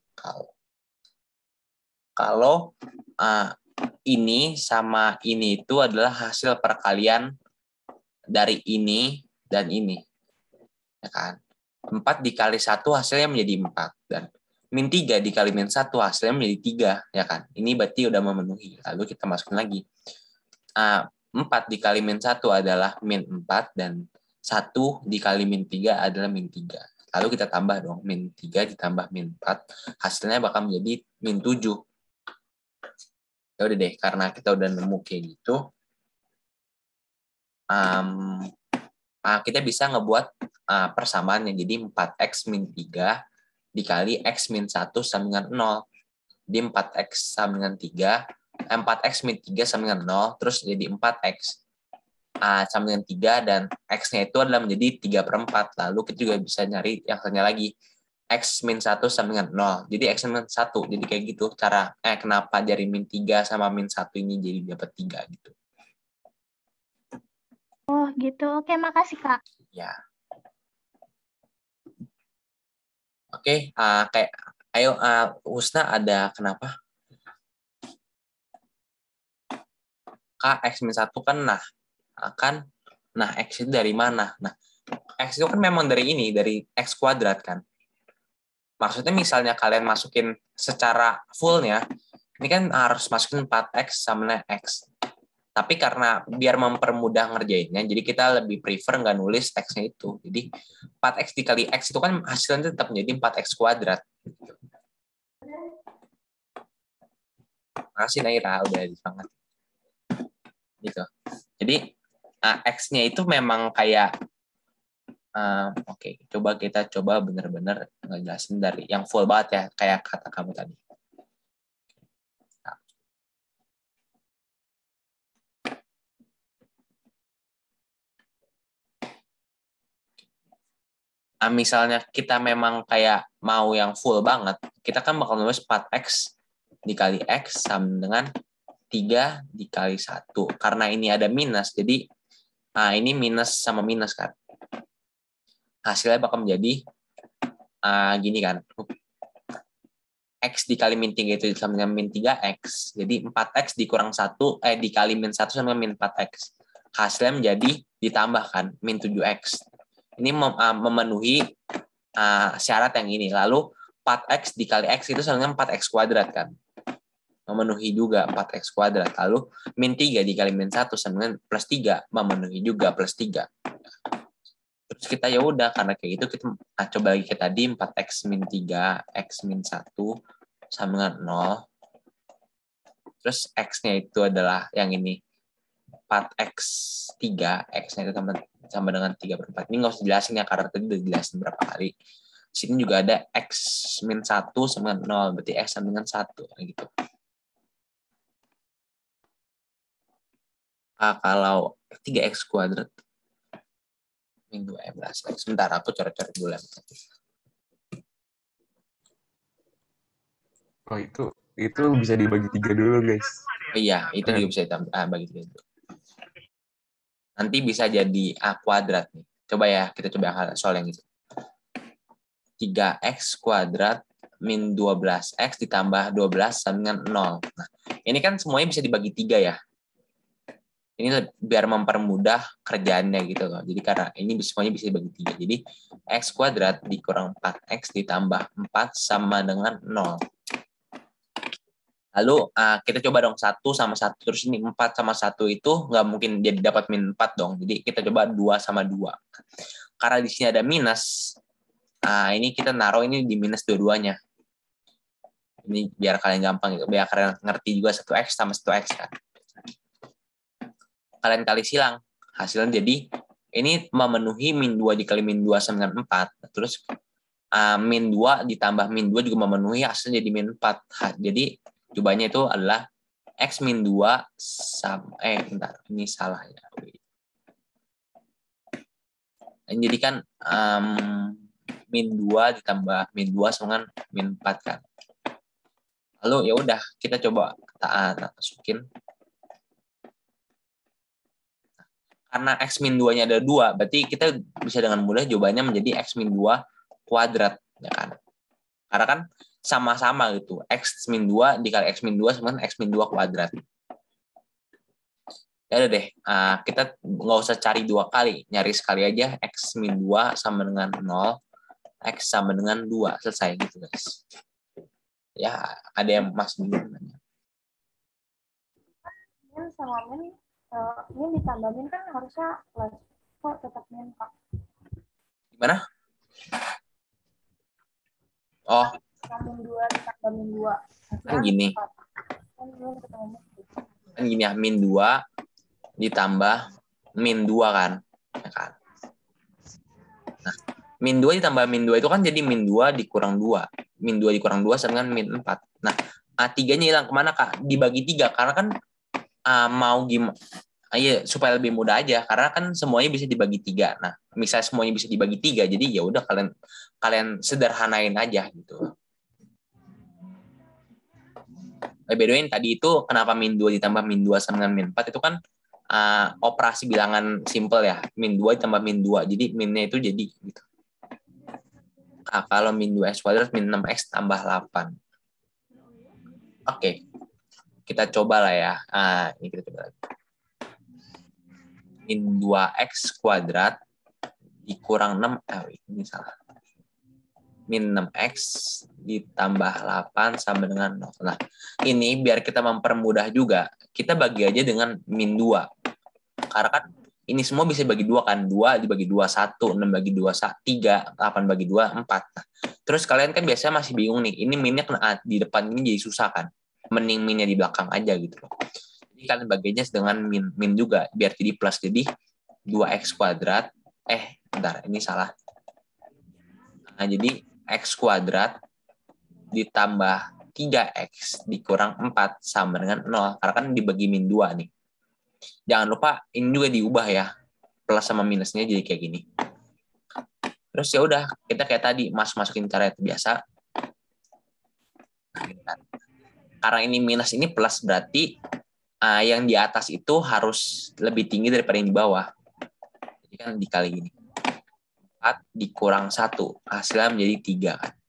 kalau ini sama ini itu adalah hasil perkalian dari ini dan ini. Ya kan? 4 dikali 1 hasilnya menjadi 4 dan min 3 dikali min 1 hasilnya menjadi 3 ya kan. Ini berarti udah memenuhi. Lalu kita masukin lagi. 4 dikali min 1 adalah min 4 dan 1 dikali min 3 adalah min 3. Lalu kita tambah dong, min 3 ditambah min 4, hasilnya bakal menjadi min 7. Ya udah deh, karena kita udah nemu kayak gitu, kita bisa ngebuat persamaan yang jadi 4x min 3 dikali x min 1 sama dengan 0. Jadi 4x sama dengan 3, 4x min 3 sama dengan 0, terus jadi 4x sama dengan 3, dan x-nya itu adalah menjadi 3/4. Lalu kita juga bisa nyari yang satunya lagi, x min 1 sama dengan 0. Jadi x min 1. Jadi kayak gitu cara kenapa dari min 3 sama min 1 ini jadi dapat 3 gitu. Oh gitu. Oke, makasih Kak. Ya. Oke, ayo Husna ada kenapa? Kak, x min 1 kan x itu dari mana? Nah, x itu kan memang dari x kuadrat kan. Maksudnya misalnya kalian masukin secara fullnya, ini kan harus masukin 4x sama dengan x. Tapi karena biar mempermudah ngerjainnya, jadi kita lebih prefer nggak nulis x-nya itu. Jadi 4x dikali x itu kan hasilnya tetap menjadi 4x kuadrat. Makasih Naira, udah semangat. Gitu. Jadi x-nya itu memang kayak oke, coba kita benar-benar ngejelasin dari yang full banget ya, kayak kata kamu tadi. Misalnya kita memang kayak mau yang full banget, kita kan bakal nulis 4x dikali x sama dengan 3 dikali 1. Karena ini ada minus, jadi ini minus sama minus kan. Hasilnya bakal menjadi gini kan. X dikali min 3 itu sama dengan min 3x. Jadi 4x dikurang 1, dikali min 1 sama min 4x. Hasilnya menjadi ditambahkan min 7x. Ini memenuhi syarat yang ini. Lalu 4x dikali x itu sama dengan 4x kuadrat kan. Memenuhi juga 4x kuadrat. Lalu min 3 dikali min 1 sama dengan plus 3. Memenuhi juga plus 3. Terus kita ya udah, karena kayak gitu kita coba lagi kayak tadi 4x min 3, x min 1 sama dengan 0. Terus x-nya itu adalah yang ini 4x 3, x-nya itu sama dengan 3/4. Ini nggak usah jelasin ya, karena tadi udah jelasin berapa kali. Di sini juga ada x min 1 sama dengan 0, berarti x sama dengan 1 gitu. Kalau 3x kuadrat min 12x. Sebentar, aku coret-coret dulu. Oh, itu bisa dibagi 3 dulu, guys. Iya, itu juga bisa bagi 3 dulu. Nanti bisa jadi a kuadrat nih. Coba ya, kita coba soal yang itu. 3x kuadrat min 12x ditambah 12 sama dengan 0. Nah, ini kan semuanya bisa dibagi 3 ya. Ini biar mempermudah kerjaannya gitu loh. Jadi karena ini semuanya bisa dibagi 3. Jadi x kuadrat dikurang 4x ditambah 4 sama dengan 0. Lalu kita coba dong 1 sama 1. Terus ini 4 sama 1 itu nggak mungkin jadi dapat min 4 dong. Jadi kita coba 2 sama 2. Karena di sini ada minus, ini kita naruh ini di minus dua-duanya. Ini biar kalian gampang gitu. Biar kalian ngerti juga 1x sama 1x kan. kalian kali silang. Hasilnya jadi ini memenuhi min 2 dikali min 2 sama dengan 4. Terus min 2 ditambah min 2 juga memenuhi, hasilnya jadi min 4. Jadi jawabannya itu adalah X min 2 sama, bentar, ini salah ya. Jadi kan min 2 ditambah min 2 sama dengan min 4 kan. Lalu ya udah kita coba masukin. Karena X min 2-nya ada 2, berarti kita bisa dengan mudah jawabannya menjadi X min 2 kuadrat, ya kan? Karena kan sama-sama gitu. X min 2 dikali X min 2 sama dengan X min 2 kuadrat. Ya udah deh, kita nggak usah cari 2 kali. Nyari sekali aja X min 2 sama dengan 0, X sama dengan 2. Selesai gitu, guys. Ya, ada yang masih bingung nanya. Min sama min, min ditambah min kan harusnya plus. Kok tetap min, Pak? Gimana? Oh, Min 2 ditambah min 2. kan gini. Kan gini ya, min 2 ditambah min 2 kan. Ya kan? Nah, min 2 ditambah min 2 itu kan jadi min 2 dikurang 2. Min 2 dikurang 2 sama dengan min 4. Nah, 3-nya hilang kemana, Kak? Dibagi 3. Karena kan mau gimana? Iya, supaya lebih mudah aja. Karena kan semuanya bisa dibagi 3. Nah, misalnya semuanya bisa dibagi 3, jadi ya udah kalian sederhanain aja gitu. By the way, tadi itu kenapa min 2 ditambah min 2 sama dengan min 4 itu kan operasi bilangan simple ya. Min 2 ditambah min 2. Jadi minnya itu jadi gitu. Nah, kalau min 2x kuadrat min 6x tambah 8. Oke. Kita coba lah ya. Ini kita coba lagi. Min 2x kuadrat dikurang 6. Ini salah. Min 6x ditambah 8 sama dengan 0. Nah, ini biar kita mempermudah juga, kita bagi aja dengan min 2. Karena kan ini semua bisa bagi 2 kan. 2 dibagi 2, 1. 6 bagi 2, 3. 8 bagi 2, 4. Nah, terus kalian kan biasanya masih bingung nih. Ini minnya kena di depan ini jadi susah kan. Mending minnya di belakang aja gitu loh. Jadi kalian baginya dengan min juga. Biar jadi plus. Jadi 2x kuadrat. Bentar. Ini salah. Nah, jadi x kuadrat ditambah 3x dikurang 4 sama dengan 0. Karena kan dibagi min 2 nih. Jangan lupa ini juga diubah ya. Plus sama minusnya jadi kayak gini. Terus ya udah, kita kayak tadi masukin cara itu biasa. Karena ini minus ini plus berarti yang di atas itu harus lebih tinggi daripada yang di bawah. Jadi kan dikali gini. 4 dikurang 1. Hasilnya menjadi 3 kan.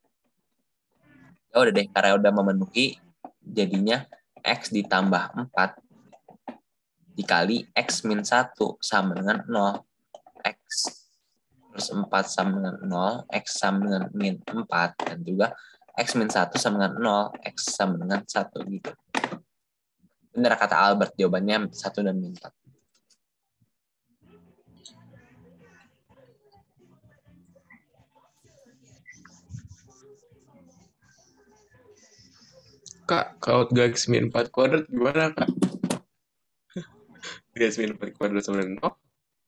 Ya udah deh, karena udah memenuhi jadinya x ditambah 4 dikali x min 1 sama dengan 0. X plus 4 sama dengan 0. X sama dengan min 4. Dan juga x min 1 sama dengan 0. X sama dengan 1 gitu. Benar kata Albert, jawabannya 1 dan min 4. Kak, kalau x min 4 kuadrat gimana, Kak? X min 4 kuadrat sama dengan 0?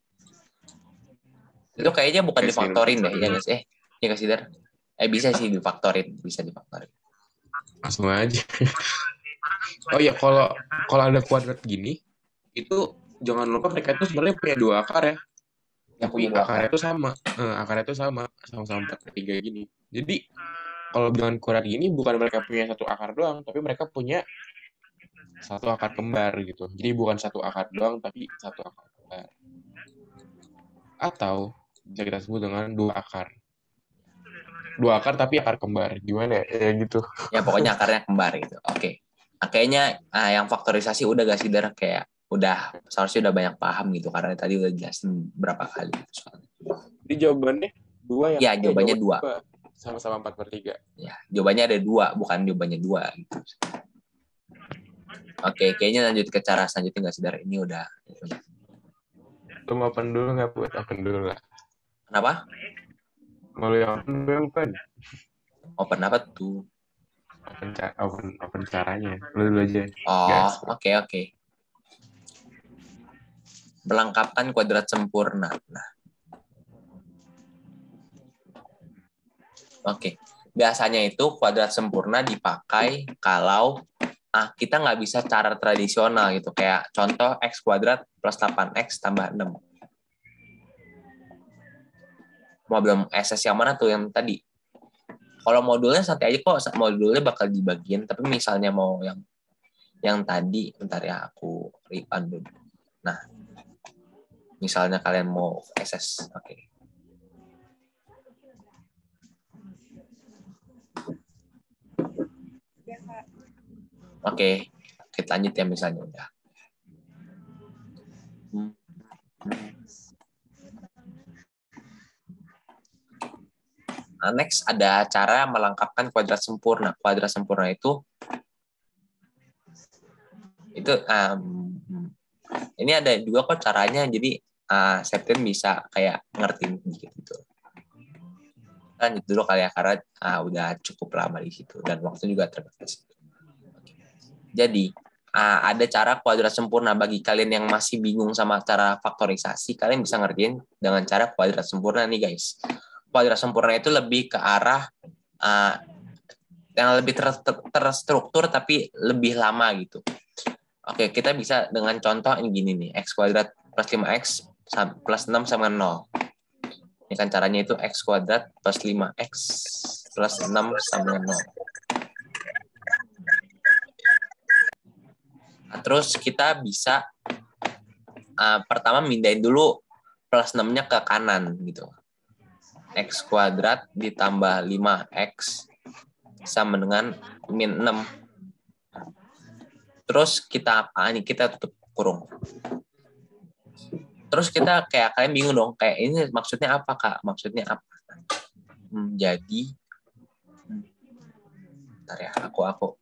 Itu kayaknya bukan X min 4 difaktorin deh, ya kuadrat. guys. Ya guys, Sidar. Bisa sih difaktorin, bisa difaktorin. Langsung aja. Oh ya, kalau ada kuadrat gini, itu jangan lupa mereka itu sebenarnya punya 2 akar ya. Yang Tapi punya 2 akar. akarnya itu sama. Akarnya itu sama-sama 4/3 gini. Jadi kalau dengan kuadrat gini bukan mereka punya 1 akar doang, tapi mereka punya 1 akar kembar gitu. Jadi bukan 1 akar doang, tapi 1 akar kembar. Atau bisa kita sebut dengan 2 akar. 2 akar tapi akar kembar. Gimana ya? Gitu. Ya pokoknya akarnya kembar gitu. Oke. Nah, kayaknya yang faktorisasi udah gak sih, Dar? Kayak udah seharusnya udah banyak paham gitu karena tadi udah jelasin berapa kali soalnya. Jadi jawabannya 2 Ya, jawabannya 2. Sama-sama 4/3. Ya, jawabannya ada 2, bukan jawabannya 2 gitu. Oke, kayaknya lanjut ke cara selanjutnya nggak sih, Dar? Ini udah. Lu mau open dulu nggak? Buat open dulu lah. Kenapa? Mau lu yang open? Open apa tuh? Open caranya. Lu dulu aja. Oh, Guys. oke. melengkapkan kuadrat sempurna. Nah, oke. Biasanya itu kuadrat sempurna dipakai kalau kita nggak bisa cara tradisional gitu. Kayak contoh X kuadrat plus 8X tambah 6. Problem SS yang mana tuh yang tadi? Kalau modulnya santai aja kok, modulnya bakal dibagiin. Tapi misalnya mau yang tadi, bentar ya aku rerun dulu. Nah, misalnya kalian mau SS, oke. Oke, kita lanjut ya misalnya udah. Next ada cara melengkapkan kuadrat sempurna. Kuadrat sempurna itu ini ada juga kok caranya. Jadi Septian bisa kayak ngertiin gitu. Lanjut dulu kali ya karena udah cukup lama di situ dan waktu juga terbatas. Jadi ada cara kuadrat sempurna bagi kalian yang masih bingung sama cara faktorisasi, kalian bisa ngertiin dengan cara kuadrat sempurna nih guys. Kuadrat sempurna itu lebih ke arah yang lebih terstruktur tapi lebih lama gitu. Oke, kita bisa dengan contoh ini gini nih, X kuadrat plus 5X plus 6 sama 0. Ini kan caranya itu X kuadrat plus 5X plus 6 sama 0. Nah, terus kita bisa pertama mindahin dulu plus 6-nya ke kanan gitu. X kuadrat ditambah 5X sama dengan min 6. Terus kita tutup kurung. Terus kita kayak kalian bingung dong, kayak ini maksudnya apa Kak? Maksudnya apa? Jadi bentar ya, aku.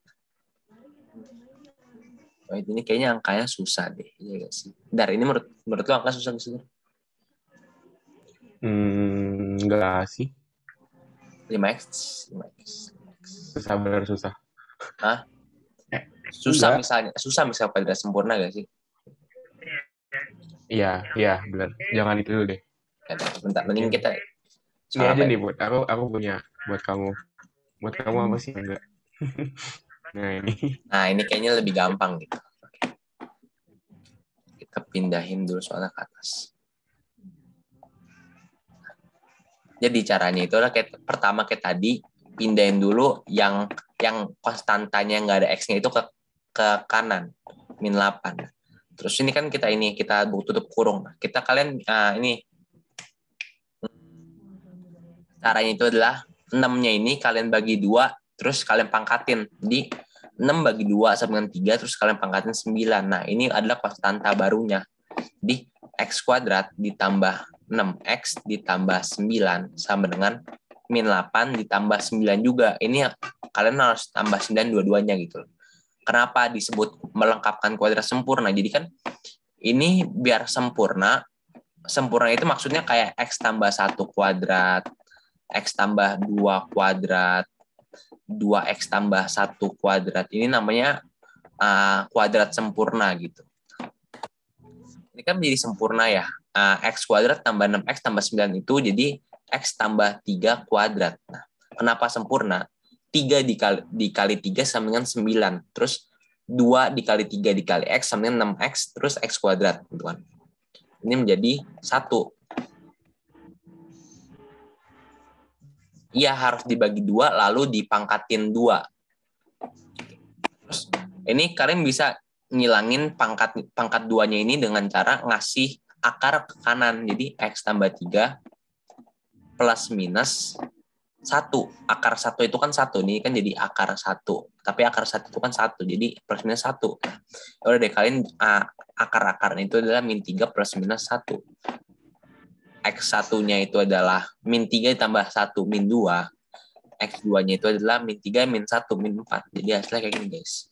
Oh, ini kayaknya angkanya susah deh, iya gak sih? Bentar, ini menurut lo angka susah gak sih? Enggak sih. 5X. Susah, benar susah. Hah? Susah Enggak. misalnya kuadrat sempurna gak sih? Iya, benar. Jangan itu dulu deh. Bentar, mending kita ini aja nih buat aku punya buat kamu. Buat kamu apa sih? Enggak. Nah, ini kayaknya lebih gampang gitu. Kita pindahin dulu soalnya ke atas. Jadi caranya itu adalah pertama kayak tadi, pindahin dulu yang konstantanya nggak ada X-nya itu ke kanan, min 8. Terus ini kan kita tutup kurung. Kalian ini caranya itu adalah 6-nya ini kalian bagi 2, terus kalian pangkatin. Di 6 bagi 2 sama dengan 3, terus kalian pangkatin 9. Nah, ini adalah konstanta barunya. Di X kuadrat ditambah 6X ditambah 9 sama dengan min 8 ditambah 9 juga. Ini kalian harus tambah 9 dua-duanya gitu. Kenapa disebut melengkapkan kuadrat sempurna? Jadi kan ini biar sempurna. Sempurna itu maksudnya kayak X tambah 1 kuadrat, X tambah 2 kuadrat, 2X tambah 1 kuadrat. Ini namanya kuadrat sempurna gitu. Ini kan menjadi sempurna ya. X kuadrat tambah 6X tambah 9 itu jadi X tambah 3 kuadrat. Nah, kenapa sempurna? 3 dikali 3 sama dengan 9. Terus 2 dikali 3 dikali X sama dengan 6X, terus X kuadrat. Gitu kan. Ini menjadi 1. Ia harus dibagi 2, lalu dipangkatin 2. Terus ini kalian bisa ngilangin pangkat 2-nya ini dengan cara ngasih akar ke kanan. Jadi X tambah 3 plus minus 1. Akar 1 itu kan 1. Ini kan jadi akar 1. Tapi akar 1 itu kan 1. Jadi plus minus 1. Udah deh, kalian akar-akarnya itu adalah min 3 plus minus 1. X1-nya itu adalah min 3 tambah 1, min 2. X2-nya itu adalah min 3, min 1, min 4. Jadi hasilnya kayak gini, guys.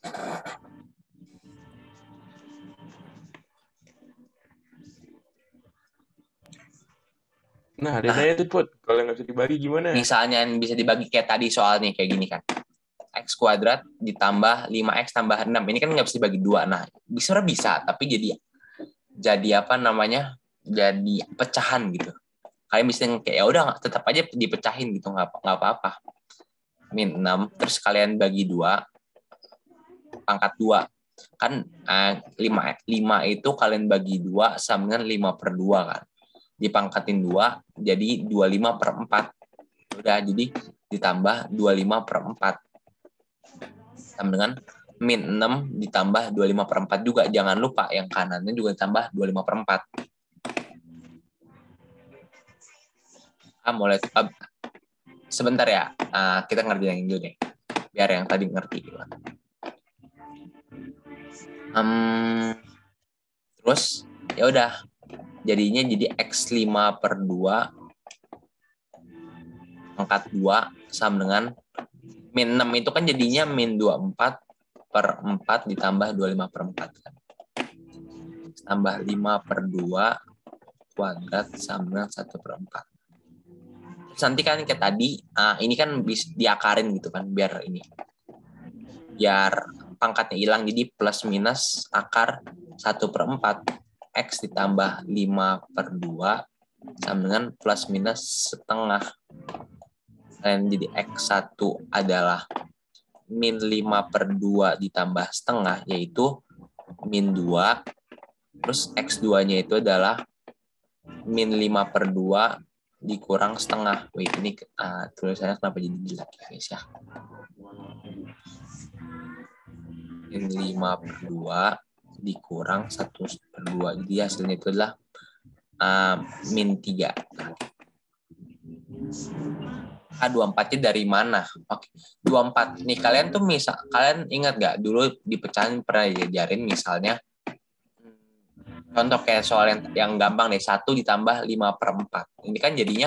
Nah, adanya itu Put, kalau nggak bisa dibagi gimana? Misalnya bisa dibagi kayak tadi soalnya kayak gini kan. X kuadrat ditambah 5X tambah 6. Ini kan nggak bisa dibagi 2. Nah, bisa, tapi jadi jadi apa namanya? Jadi pecahan gitu. Kalian bisa kayak ya udah tetap aja dipecahin gitu, nggak apa-apa. Min 6 terus kalian bagi 2 pangkat 2. Kan 5 itu kalian bagi 2 sama dengan 5/2 kan. Dipangkatin 2 jadi 25/4. Udah jadi ditambah 25/4. Sama dengan min 6 ditambah 25/4 juga. Jangan lupa yang kanannya juga ditambah 25/4. Mulai sebentar ya. Kita ngerjain dulu deh. Biar yang tadi ngerti. Terus ya udah. Jadinya jadi X5/2 pangkat 2 sama dengan min 6 itu kan jadinya min 24/4 ditambah 25/4 kan. Tambah 5/2 kuadrat sama dengan 1/4. Terus nanti kan kayak tadi, ini kan bisa diakarin gitu kan, biar pangkatnya hilang, jadi plus minus akar 1/4 X ditambah 5/2 sama dengan plus minus setengah. Dan jadi X1 adalah min 5/2 ditambah setengah, yaitu min 2. Terus X2-nya itu adalah min 5/2 dikurang setengah. Wait, ini tulisannya kenapa jadi gila guys ya. Min 5/2 dikurang 1/2. Jadi hasilnya itu adalah min 3. 24-nya dari mana? Oke, 24. Nih kalian tuh kalian ingat nggak dulu di pecahan pernah diajarin misalnya contoh kayak soal yang gampang deh, 1 ditambah 5/4. Ini kan jadinya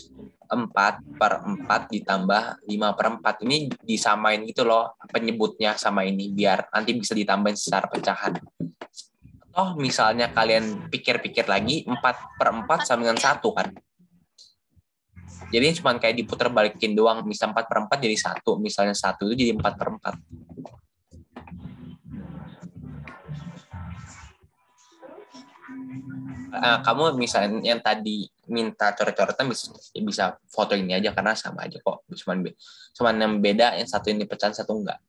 4/4 ditambah 5/4. Ini disamain gitu loh penyebutnya sama ini biar nanti bisa ditambahin secara pecahan. Oh, misalnya kalian pikir-pikir lagi 4/4 sama dengan 1 kan. Jadi cuma kayak diputar balikin doang. Misal 4/4 jadi 1. Misalnya 1 itu jadi 4/4. Kamu misalnya yang tadi minta coret-coretan bisa foto ini aja karena sama aja kok. Cuman yang beda yang satu ini pecahan, satu enggak.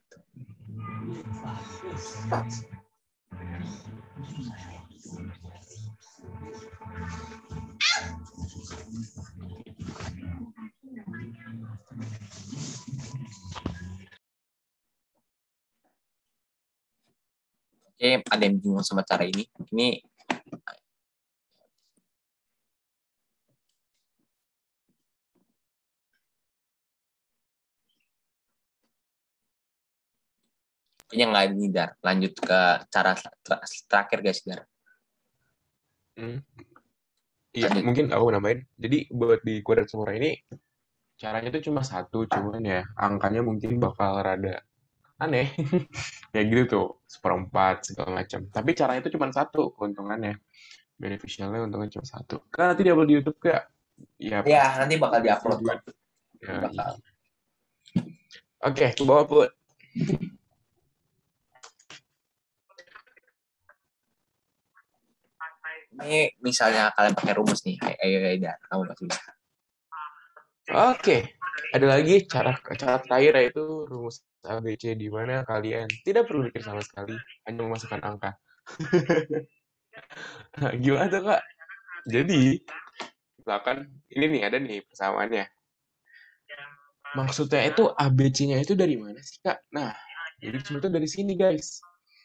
Oke, ada yang bingung sama cara ini? Ini yang nggak ini, Dar. Lanjut ke cara terakhir, guys, Dar. Iya, mungkin aku nambahin. Jadi buat di kuadrat sempurna ini, caranya tuh cuma satu, cuman ya angkanya mungkin bakal rada aneh. Kayak gitu tuh, 1/4, segala macam. Tapi caranya itu cuma satu, keuntungannya. Beneficialnya untungnya cuma satu. Kan nanti di YouTube kayak ya nanti bakal diupload kok. Ya, bakal. Oke, ke bawah Put. Ini misalnya kalian pakai rumus nih, ayo Dar, kamu pasti bisa. Oke, ada lagi cara terakhir yaitu rumus ABC di mana kalian tidak perlu mikir sama sekali, hanya memasukkan angka. Nah, gimana tuh Kak? Jadi, misalkan ini nih ada nih persamaannya. Maksudnya itu ABC-nya itu dari mana sih Kak? Nah, jadi sebetulnya dari sini guys.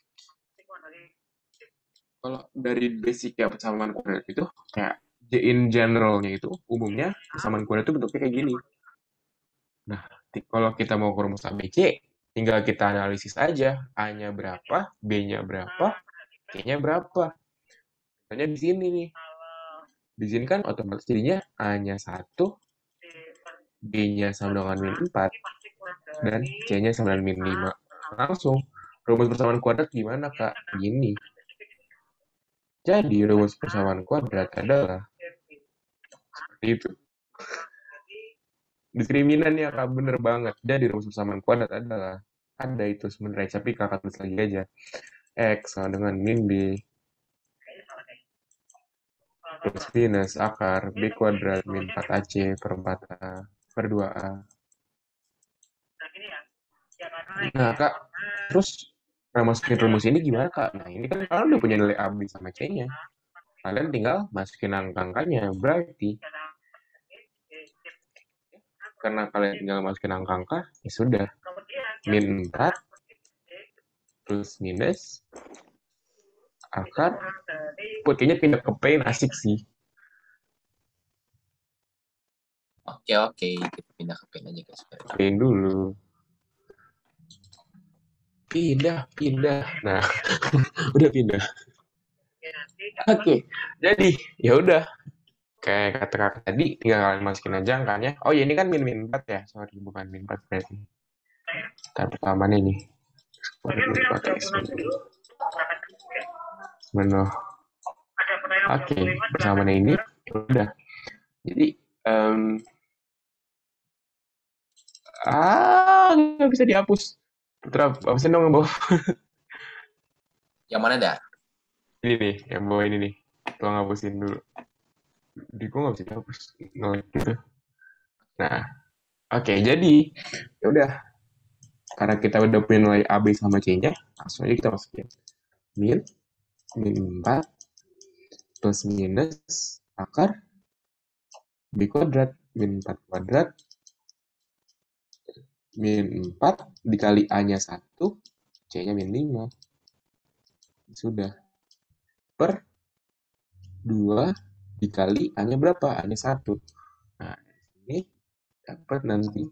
Kalau dari basic ya persamaan kuadrat itu kayak in generalnya itu umumnya persamaan kuadrat itu bentuknya kayak gini. Nah, kalau kita mau ke rumus ABC, tinggal kita analisis aja A-nya berapa, B-nya berapa, C-nya berapa. Misalnya di sini nih. Di sini kan otomatis jadinya A-nya 1, B-nya sama dengan min 4, dan C-nya sama dengan min 5. Langsung, rumus persamaan kuadrat gimana Kak? Gini. Jadi, rumus persamaan kuadrat adalah seperti itu. Diskriminan ya Kak, bener banget. Jadi, rumus persamaan kuadrat adalah ada itu sebenarnya, tapi Kakak tulis lagi aja. X sama dengan min B plus minus akar B kuadrat min 4AC per 4A per 2A. Nah, Kak, terus masukin rumus ini gimana, Kak? Nah, ini kan kalian udah punya nilai A, B, sama C-nya. Kalian tinggal masukin angka-angkanya. Berarti, karena kalian tinggal masukin angka-angka, ya sudah. Min 4 plus minus akar. Kayaknya pindah ke P asik sih. Oke, kita pindah ke pen aja guys. P dulu. Pindah. Nah, udah pindah. Oke, jadi ya udah. Kayak kata kakak tadi, tinggal kalian masukin aja angkanya. Oh ya, ini kan min 4 ya. Sorry, bukan min 4 berarti. Ntar pertamanya ini. Min 4 Benar. Oke, persamaan ini ya udah. Jadi, nggak bisa dihapus. Putra, hapusin dong yang bawah. Yang mana dah? Ini nih, yang bawah ini nih. Tolong hapusin dulu. Di gua nggak bisa dihapus. Nge-lag gitu. Nah, oke, jadi ya udah. Karena kita udah punya nilai A, B, sama C-nya, langsung aja kita masukin. Min 4 plus minus akar B kuadrat min 4 kuadrat min 4 dikali A-nya 1, C-nya min 5. Sudah. Per 2 dikali A-nya berapa? A-nya 1. Nah, ini dapat nanti.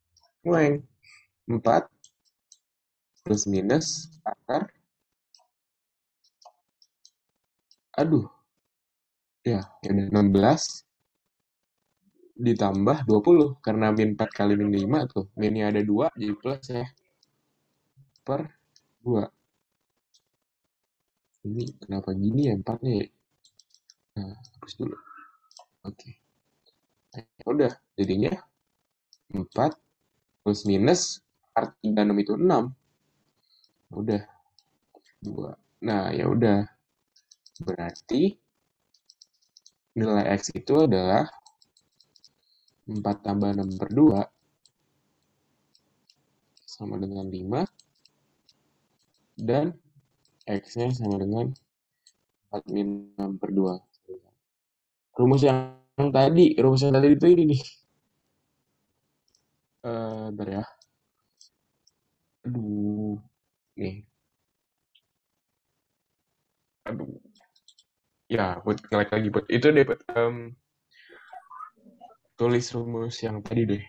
4 plus minus akar. Aduh. Ya udah 16 ditambah 20 karena min 4 kali min 5 tuh. Minnya ada 2 jadi plus ya. Per 2. Ini kenapa gini ya 4-nya ya? Nah, hapus dulu. Oke. Nah, udah, jadinya 4 plus minus akar 36 itu 6. Udah. 2. Nah, ya udah. Berarti nilai X itu adalah 4 tambah 6 per 2 sama dengan 5 dan X-nya sama dengan 4 min 6 per 2. Rumus yang tadi itu ini nih. Bentar ya. Aduh. Nih. Aduh. Ya, buat nge-like lagi. Buat itu deh, tulis rumus yang tadi deh.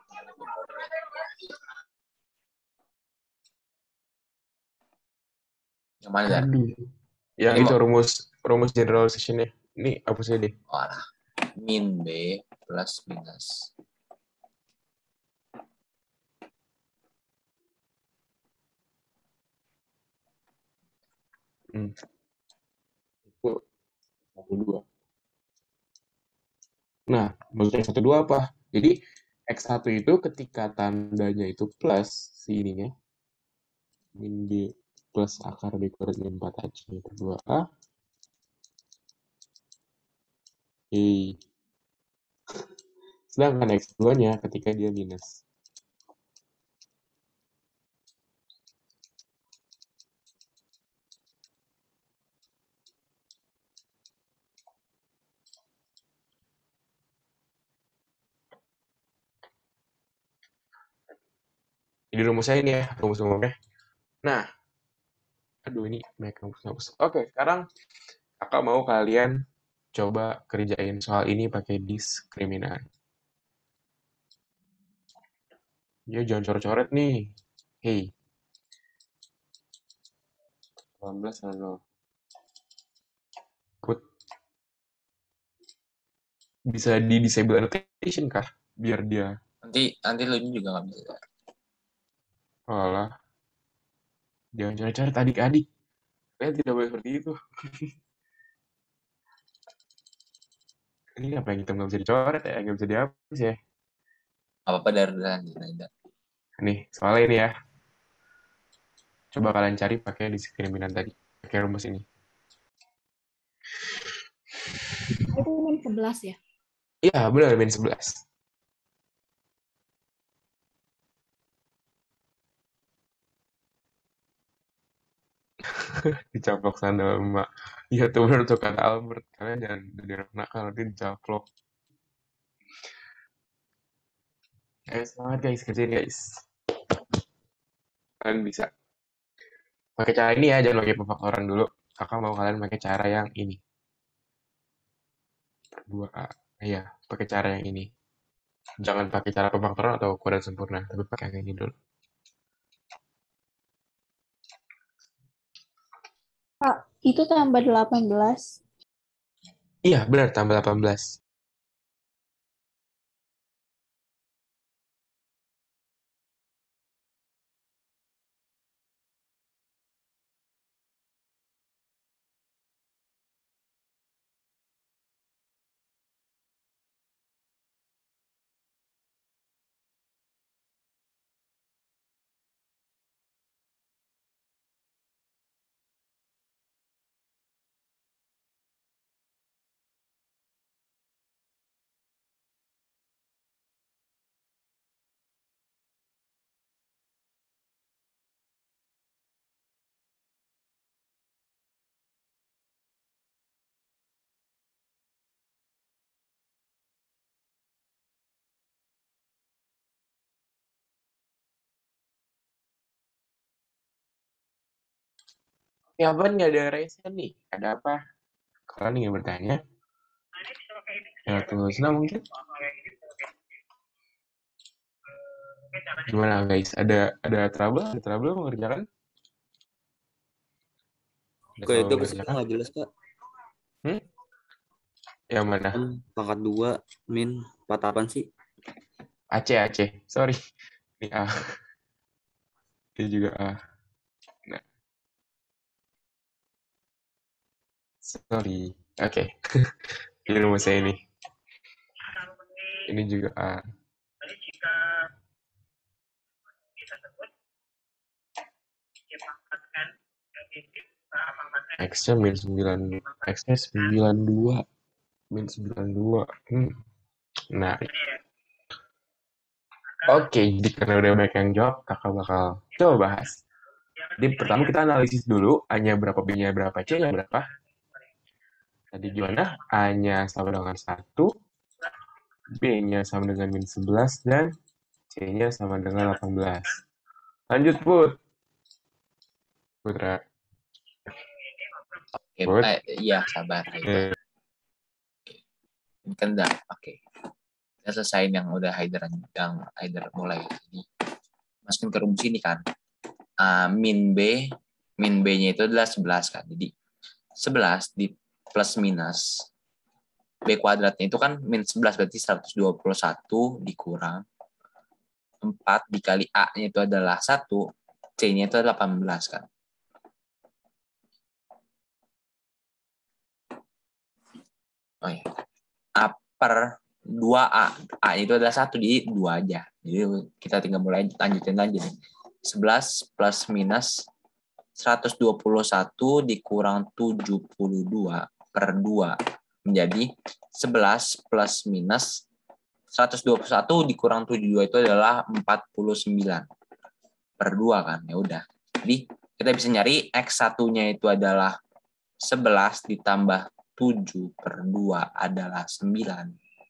Yang mana dah? Aduh. Yang itu rumus generalization-nya. Ini hapusnya deh. Walah. Min B plus minus. Itu 1,2. Nah, maksudnya 1,2 apa? Jadi, X1 itu ketika tandanya itu plus, si ininya, min B plus akar B kuadrat min 4AC per 2A. Sedangkan X2-nya ketika dia minus. Jadi rumusnya ini ya, rumus umumnya. Nah, aduh ini banyak rumus. Oke, sekarang kakak mau kalian coba kerjain soal ini pakai diskriminan. Ya, jangan coret-coret nih. Hey. 18 sama 0. Put. Bisa di disable annotation kah? Biar dia. Nanti lu juga nggak bisa. Alah. Jangan coret-coret adik-adik. Kalian tidak boleh seperti itu. Ini apa yang kita nggak bisa dicoret ya? Nggak bisa dihapus ya? Apa-apa dari Nih, soalnya ini ya. Coba kalian cari pakai diskriminan tadi. Pakai rumus ini. Itu min 11 ya? Iya, benar, min 11. Dicaplok sandal emak. Iya tuh benar tuh kata Albert. Kalian jangan jadi anak nakal, nanti dicaplok. Semangat guys, kerjain guys. Kalian bisa. Pakai cara ini ya, jangan pakai pemfaktoran dulu. Kakak mau kalian pakai cara yang ini. 2A. Iya, pakai cara yang ini. Jangan pakai cara pemfaktoran atau ukuran sempurna, tapi pakai yang ini dulu. Kak, itu tambah 18. Iya, benar, tambah 18. Ya, apa nih ada Raisa nih? Ada apa? Kalian ingin bertanya? Ya, tunggu senang mungkin. Gimana guys? Ada trouble? Ada trouble mengerjakan? Ada Kok trouble itu kesini mengerjakan? nggak jelas kak? Yang mana? Pangkat 2 min 48 sih. Aceh. Sorry. Ini A. Ini juga A. Nah, sorry. Oke. Ini rumus saya ini. Ini juga A. X-nya min 9. X-nya 92. Min 92. Nah. Oke, jadi karena udah banyak yang jawab, kakak bakal coba bahas. Jadi pertama kita analisis dulu, A-nya berapa, B-nya berapa, C-nya berapa. Tadi gimana? A-nya sama dengan 1, B-nya sama dengan min 11, dan C-nya sama dengan 18. Lanjut, Put. Putra. Put? Iya, sabar. Ini kan udah, oke. Kita selesaiin yang udah Haider mulai. Jadi, masukin ke rumus ini kan. Min B-nya itu adalah 11 kan. Jadi, 11 di plus minus B kuadratnya itu kan min 11, berarti 121 dikurang 4 dikali A-nya itu adalah 1, C-nya itu adalah 18 kan. Oh ya. A per 2A. A itu adalah 1, jadi 2 aja. Jadi kita tinggal mulai lanjutin lagi nih. 11 plus minus 121 dikurang 72 per 2 menjadi 11 plus minus 121 dikurang 72 itu adalah 49 per 2 kan. Ya udah. Jadi kita bisa nyari X1-nya itu adalah 11 ditambah 7 per 2 adalah 9.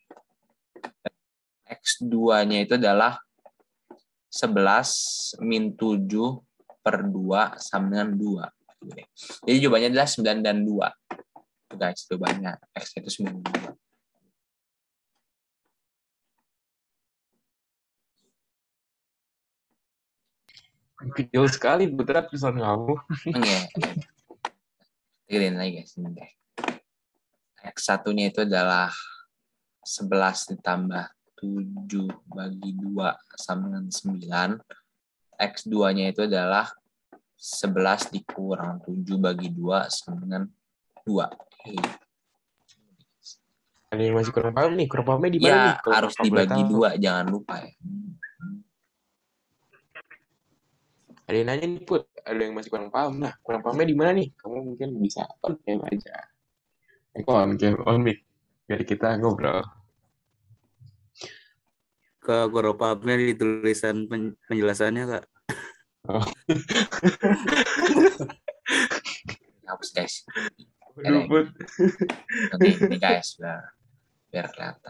X2-nya itu adalah 11 min 7 per 2 sama dengan 2. Jadi jawabannya adalah 9 dan 2. Itu guys, jawabannya. X itu 9 dan 2. Kecil sekali, Putra, tulisan kamu. Iya. Dengerin lagi guys. X1-nya itu adalah 11 ditambah 7 bagi 2 sama dengan 9. X2-nya itu adalah 11 dikurang 7 bagi 2 sama dengan 2. Ada yang masih kurang paham nih? Kurang pahamnya di mana Ya, nih? Kalau harus dibagi 2, jangan lupa ya. Ada yang nanya nih, Put. Ada yang masih kurang paham. Nah, kurang pahamnya di mana nih? Kamu mungkin bisa konten aja. Game on mic. Biar kita ngobrol. Kak, guru pahamnya di tulisan penjelasannya, Kak. Oh. Hapus guys. Ruput. Nanti ini guys, biar kelihatan.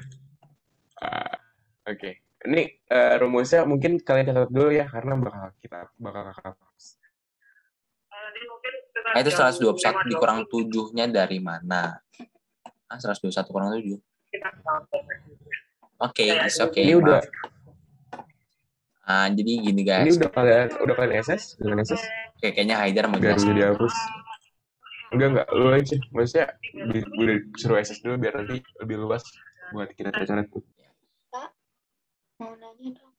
Oke. Ini rumusnya mungkin kalian catat dulu ya, karena bakal hapus. Nah, itu 121 dikurang 7-nya dari mana? 121 kurang 7. Oke, it's okay. Ini udah. Jadi gini Ini guys. udah kalian SS? Dengan SS? Oke, kayaknya Haidar mau Biar jelasin. dihapus. Enggak, lu aja. Maksudnya udah suruh SS dulu biar nanti lebih luas buat kita coret tuh. Kak, mau nanya dong.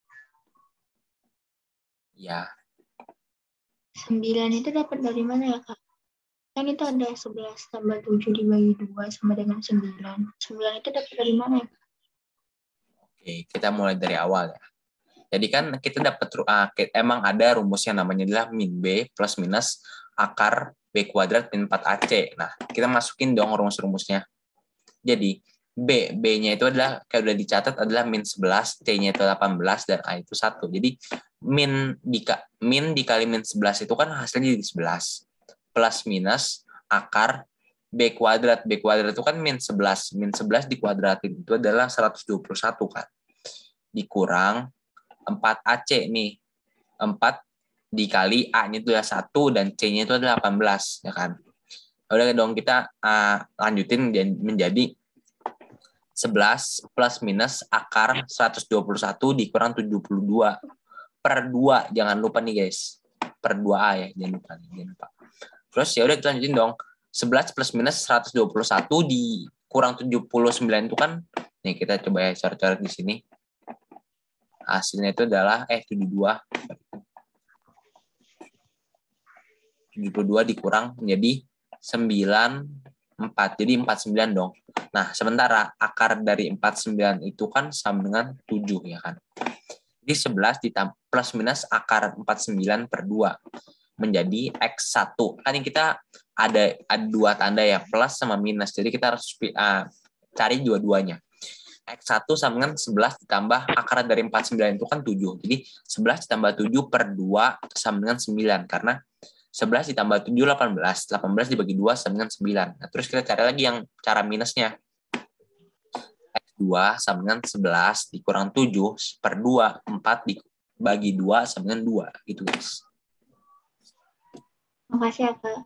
Ya. 9 itu dapat dari mana ya, Kak? Kan itu ada 11 tambah 7 dibagi 2 sama dengan 9. 9 itu dapat dari mana ya? Oke, kita mulai dari awal ya. Jadi kan kita dapat emang ada rumus yang namanya adalah min B plus minus akar B kuadrat min 4AC. Nah, kita masukin dong rumus-rumusnya. Jadi, B-nya itu adalah, kayak udah dicatat adalah min 11, C-nya itu 18, dan A itu 1. Jadi, min dikali min 11 itu kan hasilnya jadi 11. Plus minus akar B kuadrat. B kuadrat itu kan min 11. Min 11 dikuadratin itu adalah 121 kan. Dikurang 4AC nih. 4 dikali A-nya itu adalah 1 dan C-nya itu adalah 18. Ya kan? Udah dong kita lanjutin menjadi 11 plus minus akar 121 dikurang 72 per 2. Jangan lupa nih guys. Per 2A ya. Jangan lupa. Terus ya udah kita lanjutin dong. 11 plus minus 121 dikurang 79 itu kan. Nih kita coba ya coret-coret di sini. Hasilnya itu adalah 72 dikurang menjadi 94. Jadi 49 dong. Nah, sementara akar dari 49 itu kan sama dengan 7 ya kan. Jadi 11 ditambah plus minus akar 49 per 2 menjadi X1. Kan ini kita ada dua tanda ya, plus sama minus. Jadi kita harus cari dua-duanya. X1 sama dengan 11 ditambah akar dari 49 itu kan 7. Jadi 11 ditambah 7 per 2 sama dengan 9. Karena 11 ditambah 7, 18. 18 dibagi 2 sama dengan 9. Nah, terus kita cari lagi yang cara minusnya. X2 sama dengan 11 dikurang 7 per 2. 4 dibagi 2 sama dengan 2. Gitu guys. Makasih ya, Kak.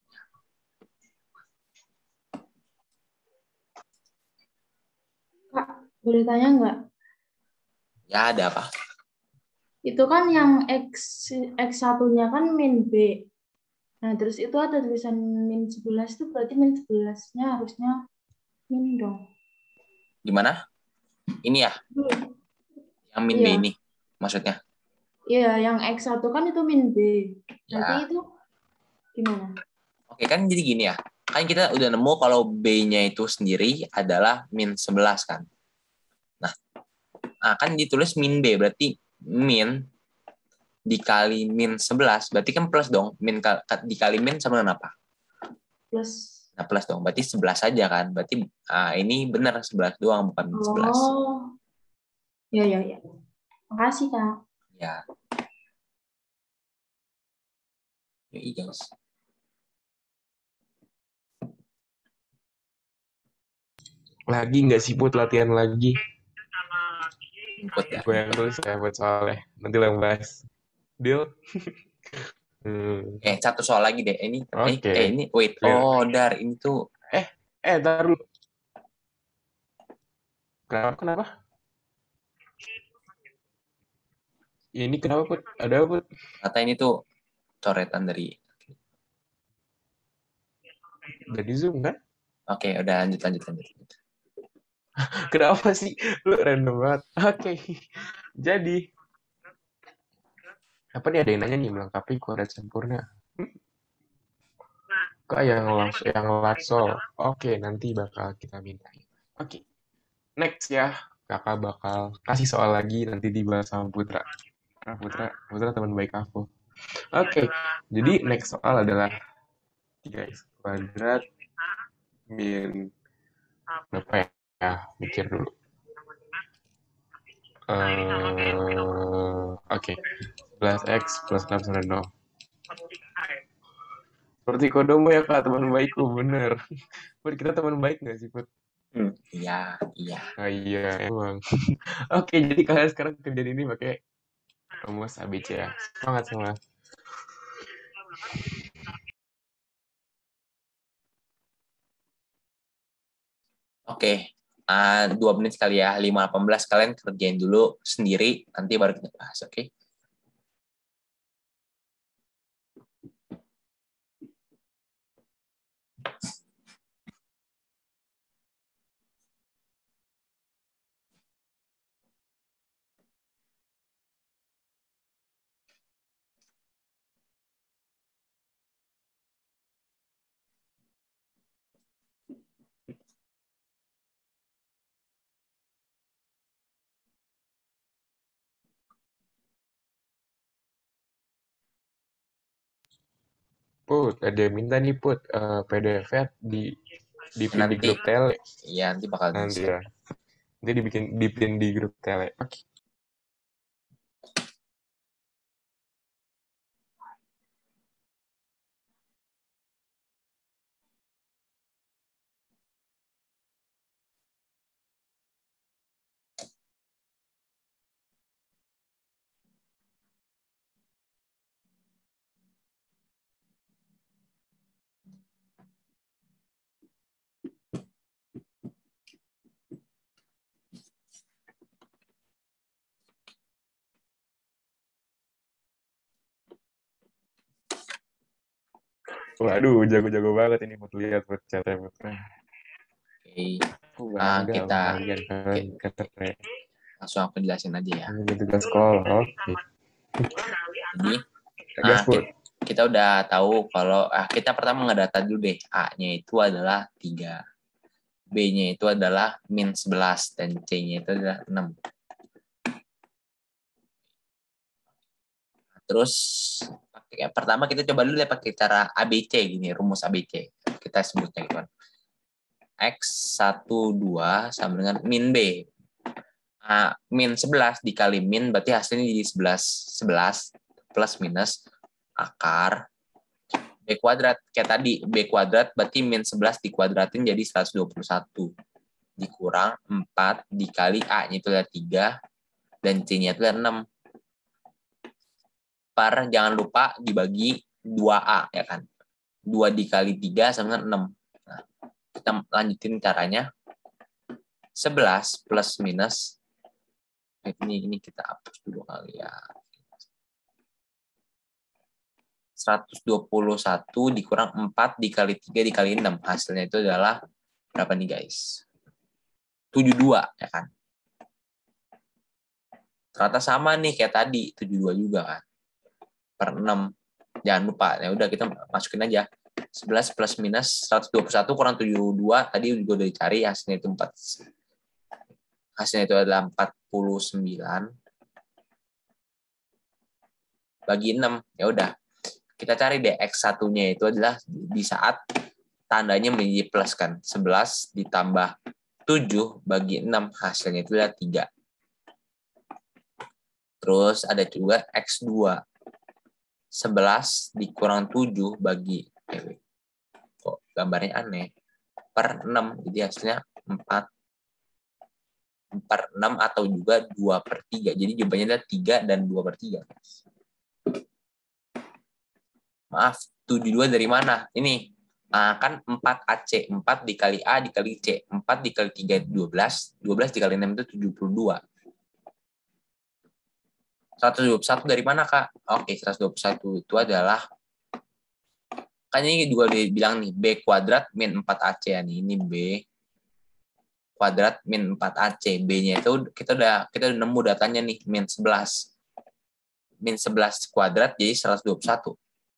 Kak, boleh tanya nggak? Ya, ada apa? Itu kan yang X1-nya kan min B. Nah, terus itu ada tulisan min 11 itu berarti min 11-nya harusnya min dong. Gimana? Ini ya? Yang min B ini maksudnya? Iya, yang X1 kan itu min B. Berarti Ya. itu gimana? Oke, kan jadi gini ya. Kan kita udah nemu kalau B-nya itu sendiri adalah min 11 kan. Nah, kan ditulis min B, berarti min dikali min 11, berarti kan plus dong. Min dikali min sama dengan apa? Plus. Nah, plus dong. Berarti 11 aja kan. Berarti ini benar 11 doang, bukan min 11. Oh. Ya. Makasih, Kak. Ya. Yoi, guys. Lagi nggak sih Put latihan lagi? Input ya. Gue yang tulis ya buat soalnya. Nanti lo yang bahas. Deal? Satu soal lagi deh. Ini wait. Clear. Oh, Dar, ini tuh. Ntar dulu. Kenapa? Ini kenapa Put? Ada Put? Kata ini tuh coretan dari Zoom kan? Oke, udah lanjut. Kenapa sih? Lu random banget. Oke. Jadi apa nih, ada yang nanya nih melengkapi kuadrat sempurna. Kak yang latsol. Oke, nanti bakal kita minta. Oke. Next ya. Kakak bakal kasih soal lagi nanti dibahas sama Putra. Putra teman baik aku. Oke. Jadi next soal adalah 3x kuadrat min berapa ya? Mikir dulu. Oke. 11x plus 6 sama 0. Seperti kodomo ya Kak, teman baikku, bener. Put, kita teman baik nggak sih, Put? Iya, iya. Oh iya, emang. Oke, jadi kalian sekarang kerjaan ini pakai rumus ABC ya. Semangat semua. Oke, 2 menit sekali ya, 5:18 kalian kerjain dulu sendiri, nanti baru kita bahas, oke? Put, ada yang minta nih Put, PDF-nya dipin di grup tele. Iya, nanti bakal nanti bisa. Ya. Nanti dipin di grup tele. Oke. Waduh, jago-jago banget ini Put, lihat Put chatnya Put. Oke. Kita keren. langsung aku jelasin aja ya. Ini tugas sekolah, oke. Jadi, kita udah tahu kalau kita pertama ngedata dulu deh. A-nya itu adalah 3. B-nya itu adalah min 11 dan C-nya itu adalah 6. Terus pertama kita coba dulu ya pakai cara ABC gini, rumus ABC. Kita sebutnya gitu kan. X12 sama dengan min B. Min 11 dikali min berarti hasilnya jadi 11 plus minus akar B kuadrat. Kayak tadi B kuadrat berarti min 11 dikuadratin jadi 121 dikurang 4 dikali A-nya itu adalah 3 dan C-nya itu adalah 6. Jangan lupa dibagi 2A ya kan. 2 dikali 3 sama dengan 6. Nah, kita lanjutin caranya. 11 plus minus ini kita hapus dulu kali ya. 121 dikurang 4 dikali 3 dikali 6. Hasilnya itu adalah berapa nih guys? 72 ya kan. Ternyata sama nih kayak tadi, 72 juga kan. Per 6. Jangan lupa, ya udah kita masukin aja. 11 plus minus 121 kurang 72 tadi juga udah dicari, hasilnya itu 4. Hasilnya itu adalah 49 bagi 6. Ya udah. Kita cari deh X1-nya itu adalah di saat tandanya menjadi plus kan. 11 ditambah 7 bagi 6 hasilnya itu adalah 3. Terus ada juga X2. 11 dikurang 7 bagi kok gambarnya aneh per 6 jadi hasilnya 4 per 6 atau juga 2/3 jadi jawabannya adalah 3 dan 2/3. Maaf 72 dari mana ini kan 4AC 4 dikali A dikali C 4 dikali 3 12 12 dikali 6 itu 72. 121 dari mana Kak? Oke, 121 itu adalah kan ini juga dibilang nih B kuadrat min 4AC ya nih. Ini B kuadrat min 4AC. B-nya itu kita udah nemu datanya nih min 11. Min 11 kuadrat jadi 121.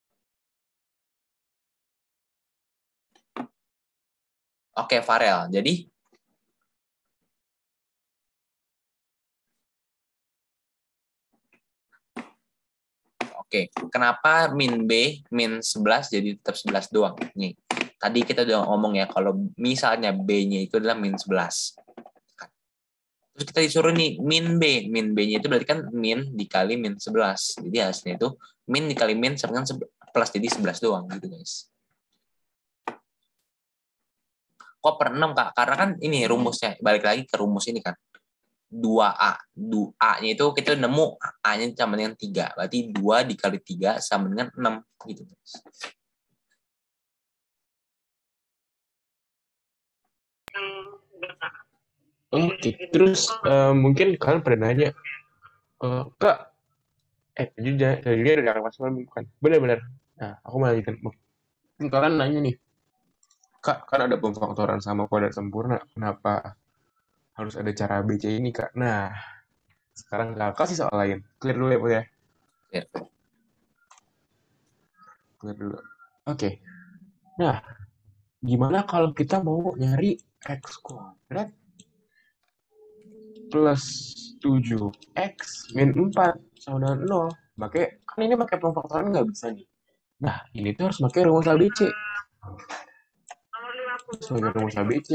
Oke, Farel. Jadi Oke, kenapa min B, min 11 jadi tetap 11 doang? Nih, tadi kita udah ngomong ya, kalau misalnya B-nya itu adalah min 11. Terus kita disuruh nih min B. Min B-nya itu berarti kan min dikali min 11. Jadi hasilnya itu min dikali min sama dengan plus, jadi 11 doang gitu guys. Kok per 6 Kak? Karena kan ini rumusnya, balik lagi ke rumus ini kan. 2A. 2A-nya itu kita nemu A-nya sama dengan 3. Berarti 2 dikali 3 sama dengan 6 gitu guys. Oke, terus mungkin kalian pernah nanya, Kak, jadi ada kakak kelas bukan? Benar-benar. Nah, aku mau lanjutkan. Mungkin kalian nanya nih, Kak, kan ada pemfaktoran sama kuadrat sempurna, kenapa harus ada cara ABC ini, Kak? Nah, sekarang kakak kasih soal lain. Clear dulu ya, Bu ya? Ya. Clear dulu. Oke. Nah, gimana kalau kita mau nyari X kuadrat plus 7X min 4 sama dengan 0? Kan ini pakai pemfaktoran nggak bisa nih. Nah, ini tuh harus pakai rumus ABC. Sebagai rumus ABC.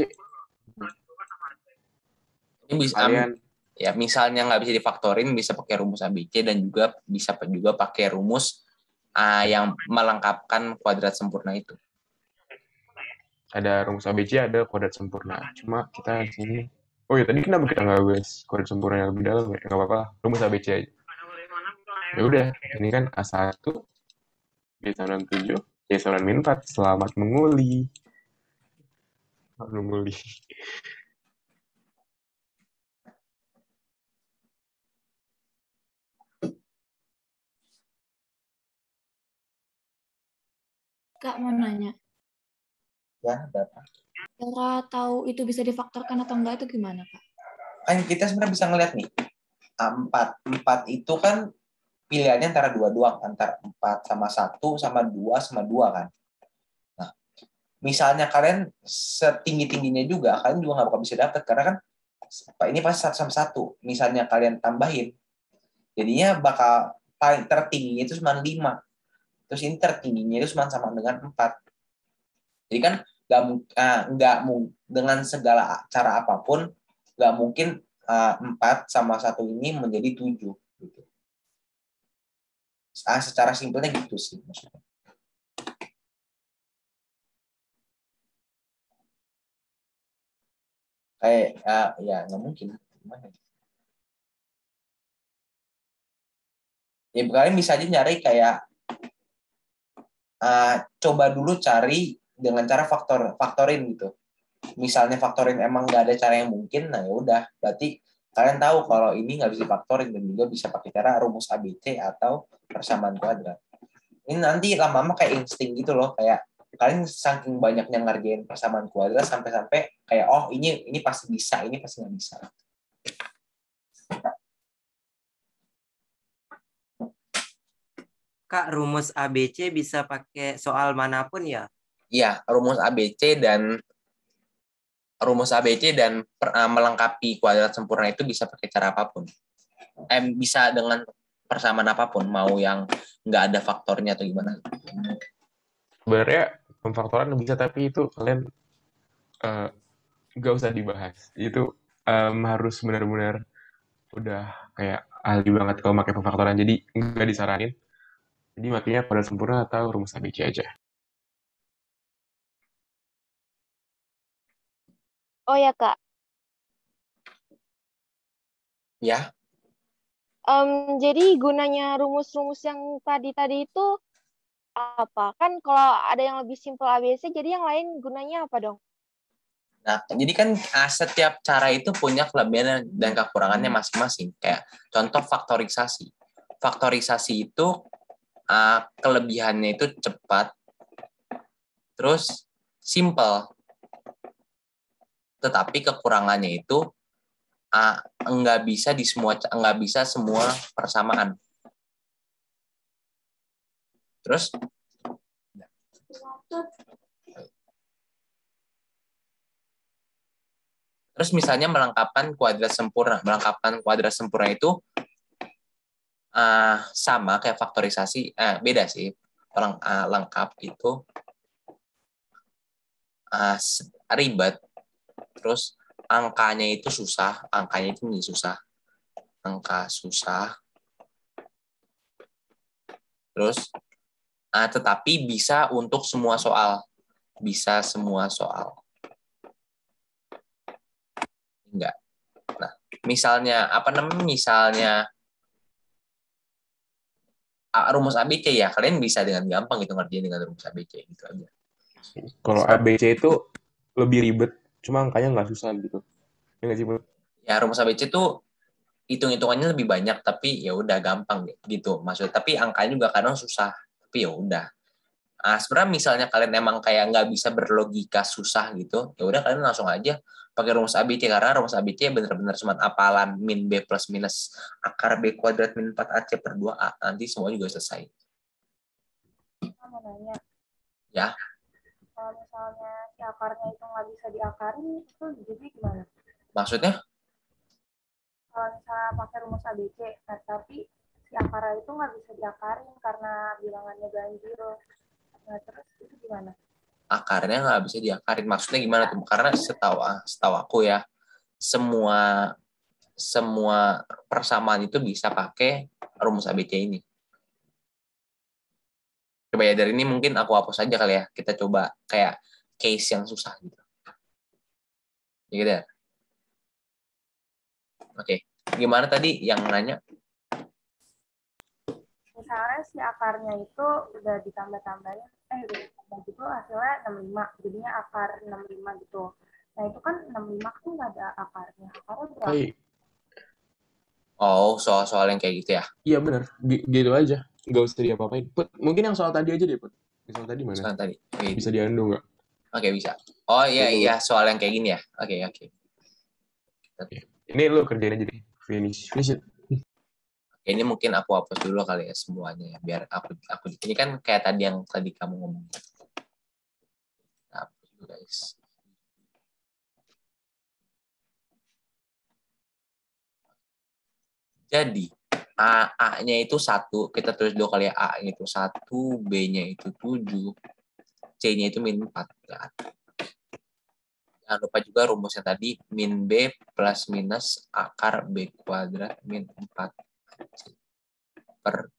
Ini bisa Kalian ya misalnya nggak bisa difaktorin, bisa pakai rumus ABC dan juga bisa juga pakai rumus yang melengkapkan kuadrat sempurna itu. ada rumus ABC, ada kuadrat sempurna. Cuma kita di sini. Oh ya, tadi kenapa kita nggak bahas kuadrat sempurna yang lebih dalam ya? Nggak apa-apa, rumus ABC aja. Ya udah, ini kan A1, B sama dengan 7, C sama dengan min 4. Selamat menguli. Selamat menguli. Kak mau nanya, Ya, berapa? cara tahu itu bisa difaktorkan atau enggak itu gimana, Kak? Kan kita sebenarnya bisa ngeliat nih, 4 itu kan pilihannya antara 2 doang, antara 4 sama 1 sama 2 sama 2 kan. Nah, misalnya kalian setinggi-tingginya juga, kalian juga nggak bakal bisa dapat, karena kan ini pasti 1 sama 1. Misalnya kalian tambahin, jadinya bakal paling tertingginya itu cuma 5. Terus ini tertingginya itu cuma sama dengan 4. Jadi kan nggak dengan segala cara apapun, nggak mungkin 4 sama 1 ini menjadi 7. Gitu. Secara simpelnya gitu sih maksudnya. Kayak ya nggak mungkin. Gimana? Ya kalian bisa aja nyari kayak coba dulu cari dengan cara faktorin gitu. Misalnya faktorin emang nggak ada cara yang mungkin, nah ya udah berarti kalian tahu kalau ini nggak bisa faktorin dan juga bisa pakai cara rumus ABC atau persamaan kuadrat. Ini nanti lama-lama kayak insting gitu loh, kayak kalian saking banyaknya ngerjain persamaan kuadrat sampai-sampai kayak oh ini pasti bisa, ini pasti nggak bisa. Kak, rumus ABC bisa pakai soal manapun ya? Iya, rumus ABC dan melengkapi kuadrat sempurna itu bisa pakai cara apapun. Bisa dengan persamaan apapun, mau yang nggak ada faktornya atau gimana. Sebenarnya pemfaktoran bisa, tapi itu kalian nggak usah dibahas. Itu harus benar-benar udah kayak ahli banget kalau pakai pemfaktoran. Jadi nggak disaranin. Jadi makanya kuadrat sempurna atau rumus ABC aja. Oh ya Kak, Ya, jadi gunanya rumus-rumus yang tadi itu apa? Kan kalau ada yang lebih simpel ABC, jadi yang lain gunanya apa dong? nah jadi kan setiap cara itu punya kelebihan dan kekurangannya masing-masing. Kayak contoh faktorisasi. Faktorisasi itu kelebihannya itu cepat, terus simple. Tetapi kekurangannya itu nggak bisa semua persamaan. Terus misalnya melengkapkan kuadrat sempurna. Melengkapkan kuadrat sempurna itu sama kayak faktorisasi, beda sih. Lengkap itu ribet, terus angkanya itu susah, angkanya itu menjadi susah, angka susah, terus tetapi bisa untuk semua soal, bisa semua soal, enggak. Nah, misalnya misalnya rumus ABC ya, kalian bisa dengan gampang gitu ngerjain dengan rumus ABC gitu aja. Kalau ABC itu lebih ribet, cuma angkanya nggak susah gitu. Ya nggak sih, Bud? Ya rumus ABC itu hitung-hitungannya lebih banyak, tapi ya udah gampang gitu maksudnya. Tapi angkanya juga kadang susah, tapi ya udah. Sebenarnya misalnya kalian emang kayak nggak bisa berlogika susah gitu, ya udah kalian langsung aja pakai rumus ABC, karena rumus ABC bener-bener cuma hafalan min B plus minus akar B kuadrat min 4AC per 2A, nanti semua juga selesai. Mau nanya, Ya, kalau misalnya si akarnya itu nggak bisa diakarin, itu jadi gimana? maksudnya Kalau misalnya pakai rumus ABC, nah, tapi si akarnya itu nggak bisa diakarin karena bilangannya ganjil. Nah, terus itu gimana? akarnya nggak bisa diakarin, maksudnya gimana tuh? Karena setahu aku ya, semua persamaan itu bisa pakai rumus ABC ini. Coba ya, dari ini mungkin aku hapus aja kali ya. Kita coba kayak case yang susah gitu. Ya gitu ya. Oke. Gimana tadi yang nanya? Misalnya si akarnya itu udah ditambah-tambahin, udah ditambah gitu hasilnya 65, jadinya akar 65 gitu. Nah itu kan 65 tuh nggak ada akarnya. Akarnya berapa? Oh, soal-soal yang kayak gitu ya? Iya benar, gitu aja. Nggak usah diapa-apain. Put, mungkin yang soal tadi aja deh, Put. Yang soal tadi mana? Soal tadi. Okay. Bisa diunduh nggak? Oke, bisa. Oh iya, soal yang kayak gini ya. Oke. Ini lu kerjain aja deh. Finish it. Ini mungkin aku hapus dulu kali ya semuanya ya, biar aku ini kan kayak tadi yang tadi kamu ngomong. Hapus dulu guys. Jadi A-nya itu 1, kita tulis dulu kali ya, A-nya itu 1, B-nya itu 7, C-nya itu min 4. Ya. Jangan lupa juga rumusnya tadi, min B plus minus akar B kuadrat min 4 per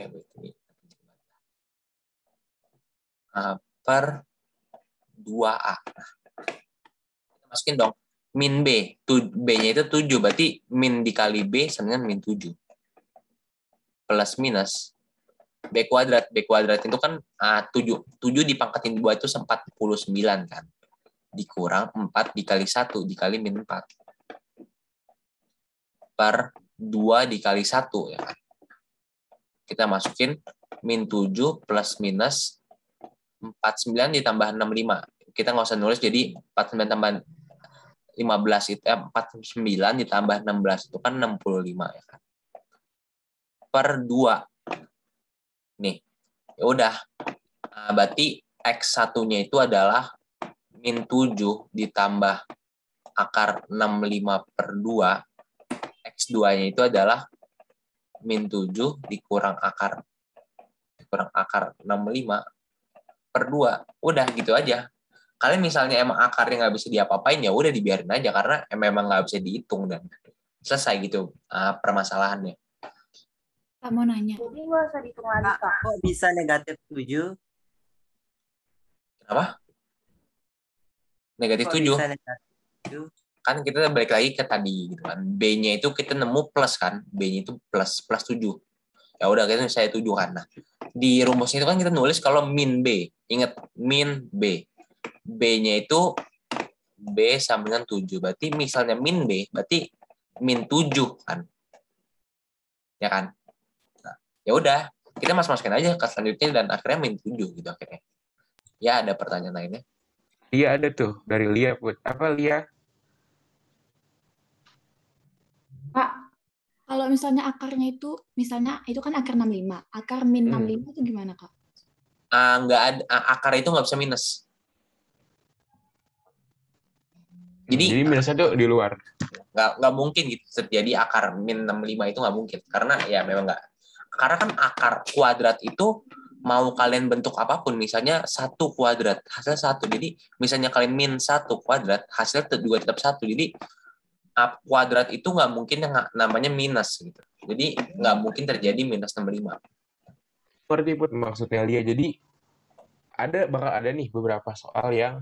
2A. Nah, masukin dong. Min B, B-nya itu 7, berarti min dikali B sama dengan min 7. Plus minus B kuadrat. B kuadrat itu kan 7. 7 dipangkatin 2 itu 49 kan. Dikurang 4 dikali 1 dikali min 4. Per 2 dikali 1 ya kan. Kita masukin min 7 plus minus 49 ditambah 65. Kita nggak usah nulis, jadi 49 tambah 15 itu 49 ditambah 16 itu kan 65 ya kan. Per 2. Nih. Ya udah. Berarti X1-nya itu adalah min 7 ditambah akar 65 per 2. X2-nya itu adalah min 7 dikurang akar 65 per 2. Udah gitu aja. Kalian misalnya emang akarnya nggak bisa diapa-apain, ya udah dibiarin aja karena memang nggak bisa dihitung dan selesai gitu permasalahannya. Kamu nanya. Jadi nggak usah dihitung lagi, Kak. Kok bisa negatif 7? Kenapa? Negatif 7. Bisa negatif 7? Kan kita balik lagi ke tadi gitu kan. B-nya itu kita nemu plus kan. B-nya itu plus 7. Ya udah kita saya 7 kan. Nah, di rumusnya itu kan kita nulis kalau min B. Ingat min B. B-nya itu B sama dengan 7. Berarti misalnya min B, berarti min 7 kan. Ya kan? Nah, ya udah, kita masukin aja ke selanjutnya dan akhirnya min 7 gitu akhirnya. Ya, ada pertanyaan lainnya? Iya ada tuh dari Lia, Put. Apa Lia? Pak, kalau misalnya akarnya itu, misalnya itu kan akar 65. Akar min 65 itu gimana, Kak? Nggak ada, akar itu nggak bisa minus. Jadi minusnya tuh di luar. Nggak mungkin gitu terjadi akar min 65 itu nggak mungkin. Karena ya memang nggak. Karena kan akar kuadrat itu mau kalian bentuk apapun, misalnya 1 kuadrat, hasilnya 1. Jadi, misalnya kalian min 1 kuadrat, hasilnya juga tetap 1. Jadi, kuadrat itu nggak mungkin yang namanya minus gitu. Jadi, nggak mungkin terjadi minus 65. Seperti itu maksudnya Lia. Jadi, bakal ada nih beberapa soal yang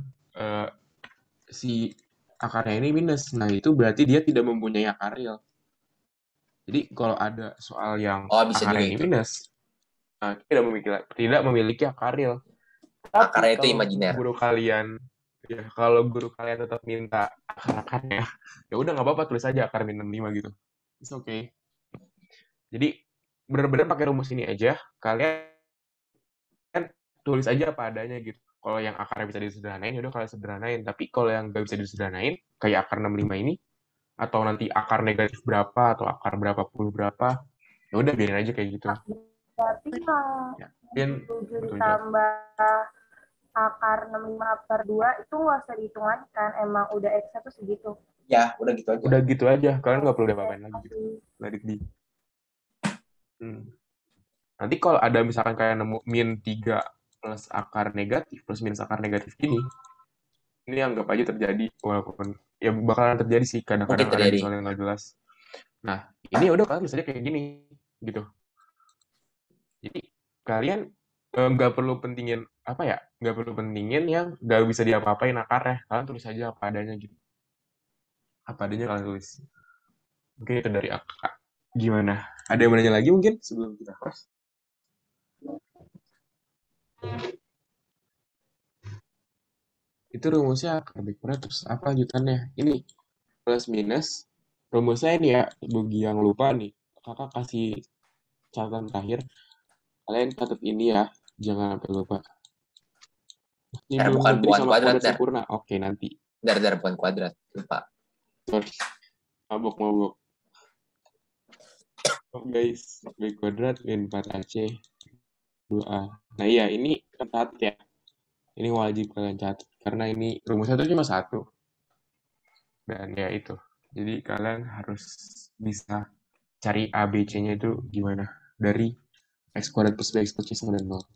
si akarnya ini minus. Nah, itu berarti dia tidak mempunyai akar real. Jadi, kalau ada soal yang Bisa akarnya juga ini itu. minus, nah, tidak memiliki akar real. Tapi Akarnya itu kalau imajiner. kalau guru kalian tetap minta akar-akarnya, ya udah nggak apa-apa, tulis aja akar min 65 gitu. It's okay. Jadi benar-benar pakai rumus ini aja, kalian tulis aja apa adanya gitu. Kalau yang akarnya bisa disederhanain, ya udah kalian sederhanain. Tapi kalau yang nggak bisa disederhanain, kayak akar 65 ini, atau nanti akar negatif berapa, atau akar berapa puluh berapa, ya udah biarin aja kayak gitu. Berarti yang 7 ditambah akar 65 per 2 itu nggak usah dihitung lagi kan? Emang udah X-nya tuh segitu. Ya, udah gitu aja. Udah gitu aja. Kalian nggak perlu diapa-apain lagi gitu. Let it be. Nanti kalau ada misalkan kayak nemu min 3 plus akar negatif, plus minus akar negatif ini anggap aja terjadi, walaupun ya bakalan terjadi sih kadang-kadang ada di soal yang nggak jelas. Nah, ini udah kalian bisa aja kayak gini, gitu. Jadi, kalian nggak perlu pentingin, nggak perlu pentingin yang nggak bisa diapa-apain akarnya. Kalian tulis aja apa adanya gitu. Apa adanya kalian tulis. Mungkin itu dari akak. Gimana? Ada yang mau nanya lagi mungkin sebelum kita close? Itu rumusnya akar baik terus apa lanjutannya? Ini plus minus. Rumusnya ini ya, bagi yang lupa nih, kakak kasih catatan terakhir. Kalian catat ini ya, jangan sampai lupa. Ini bukan kuadrat, sempurna. Oke, nanti. Dar bukan kuadrat, lupa. Sorry. Mabuk. Oh, guys, B kuadrat min 4AC 2A. Nah iya, ini catat ya. Ini wajib kalian catat. Karena ini rumusnya itu cuma 1. Dan ya itu. Jadi kalian harus bisa cari A, B, C-nya itu gimana. Dari X kuadrat plus BX plus C sama dengan 0.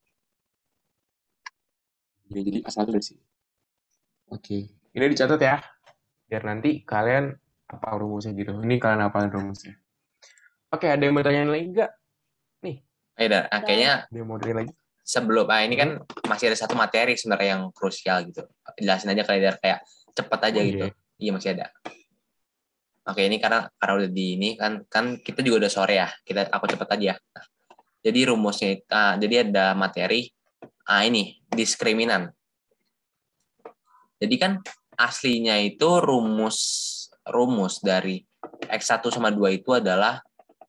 Jadi asal dari sini. Oke. Ini dicatat ya. Biar nanti kalian apa rumusnya gitu. Ini kalian hafalin rumusnya. Oke, ada yang mau tanya lagi nggak? Nih. Kayaknya ada yang mau tanya lagi? Sebelum, ini kan masih ada satu materi sebenarnya yang krusial gitu. Jelasin aja kalian kayak cepet aja gitu. Iya, masih ada. Oke, ini karena udah di ini kan kita juga udah sore ya. Aku cepet aja. Nah, jadi rumusnya jadi ada materi ini diskriminan. Jadi kan aslinya itu rumus dari X1 sama 2 itu adalah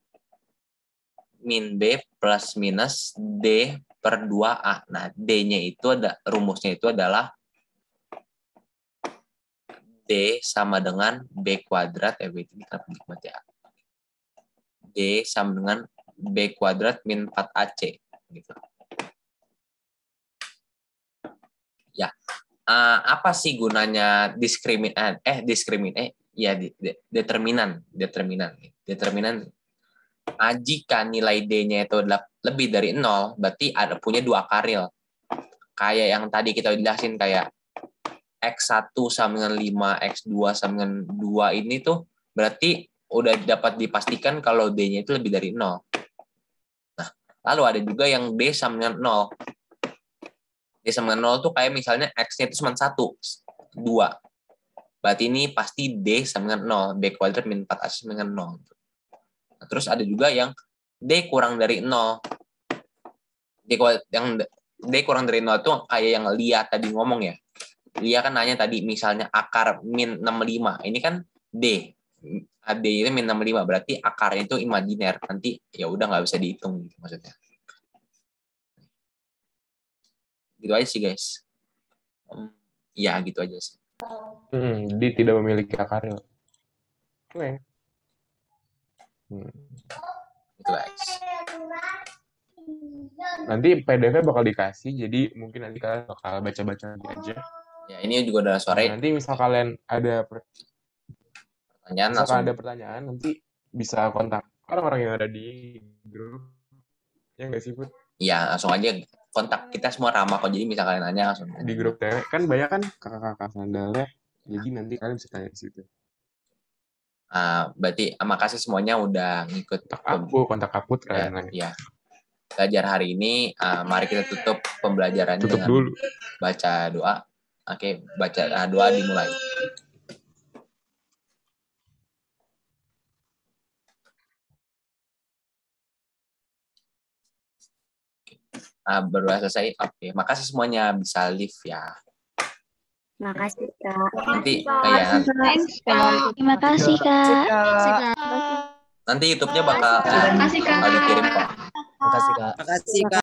min B plus minus D per 2A. Nah, D-nya itu rumusnya itu adalah D sama dengan B kuadrat, D sama dengan B kuadrat min 4AC. Gitu. Ya, apa sih gunanya determinan. Jika nilai D-nya itu lebih dari 0, berarti punya 2 akar real. Kayak yang tadi kita jelasin, kayak X1 sama dengan 5, X2 sama dengan 2 ini tuh berarti udah dapat dipastikan kalau D-nya itu lebih dari 0. Nah, lalu ada juga yang D sama dengan 0. D sama dengan 0 tuh kayak misalnya X-nya itu cuma 1, 2. Berarti ini pasti D sama dengan 0. B kuadrat min 4AC sama dengan 0. Nah, terus ada juga yang D kurang dari 0. D kurang dari 0 itu kayak yang Lia tadi ngomong ya. Lia kan nanya tadi misalnya akar min 65. Ini kan D. D itu min 65. Berarti akarnya itu imajiner. Nanti ya udah nggak bisa dihitung gitu maksudnya. Gitu aja sih guys. Ya gitu aja sih. Jadi tidak memiliki akarnya. Oke. Itu guys. Nanti PDF-nya bakal dikasih, jadi mungkin nanti kalian bakal baca-baca aja. Ya, ini juga udah sore. Nanti misal kalian ada pertanyaan, nanti bisa kontak orang-orang yang ada di grup. Ya nggak sih, Put? Ya, langsung aja kontak, kita semua ramah kok. Jadi misal kalian nanya langsung Di grup cewek kan banyak kan kakak-kakak sandalnya. Jadi nanti kalian bisa tanya di situ. Berarti makasih semuanya udah ngikut Kontak aku kalian nanya. ya. Belajar hari ini, mari kita tutup pembelajarannya Tutup dengan dulu. baca doa. Oke, baca doa dimulai. Baru selesai. Oke, makasih semuanya, bisa live ya. Makasih Kak. Nanti Terima kasih Kak. nanti YouTube-nya bakal dikirim kok. Makasih Kak.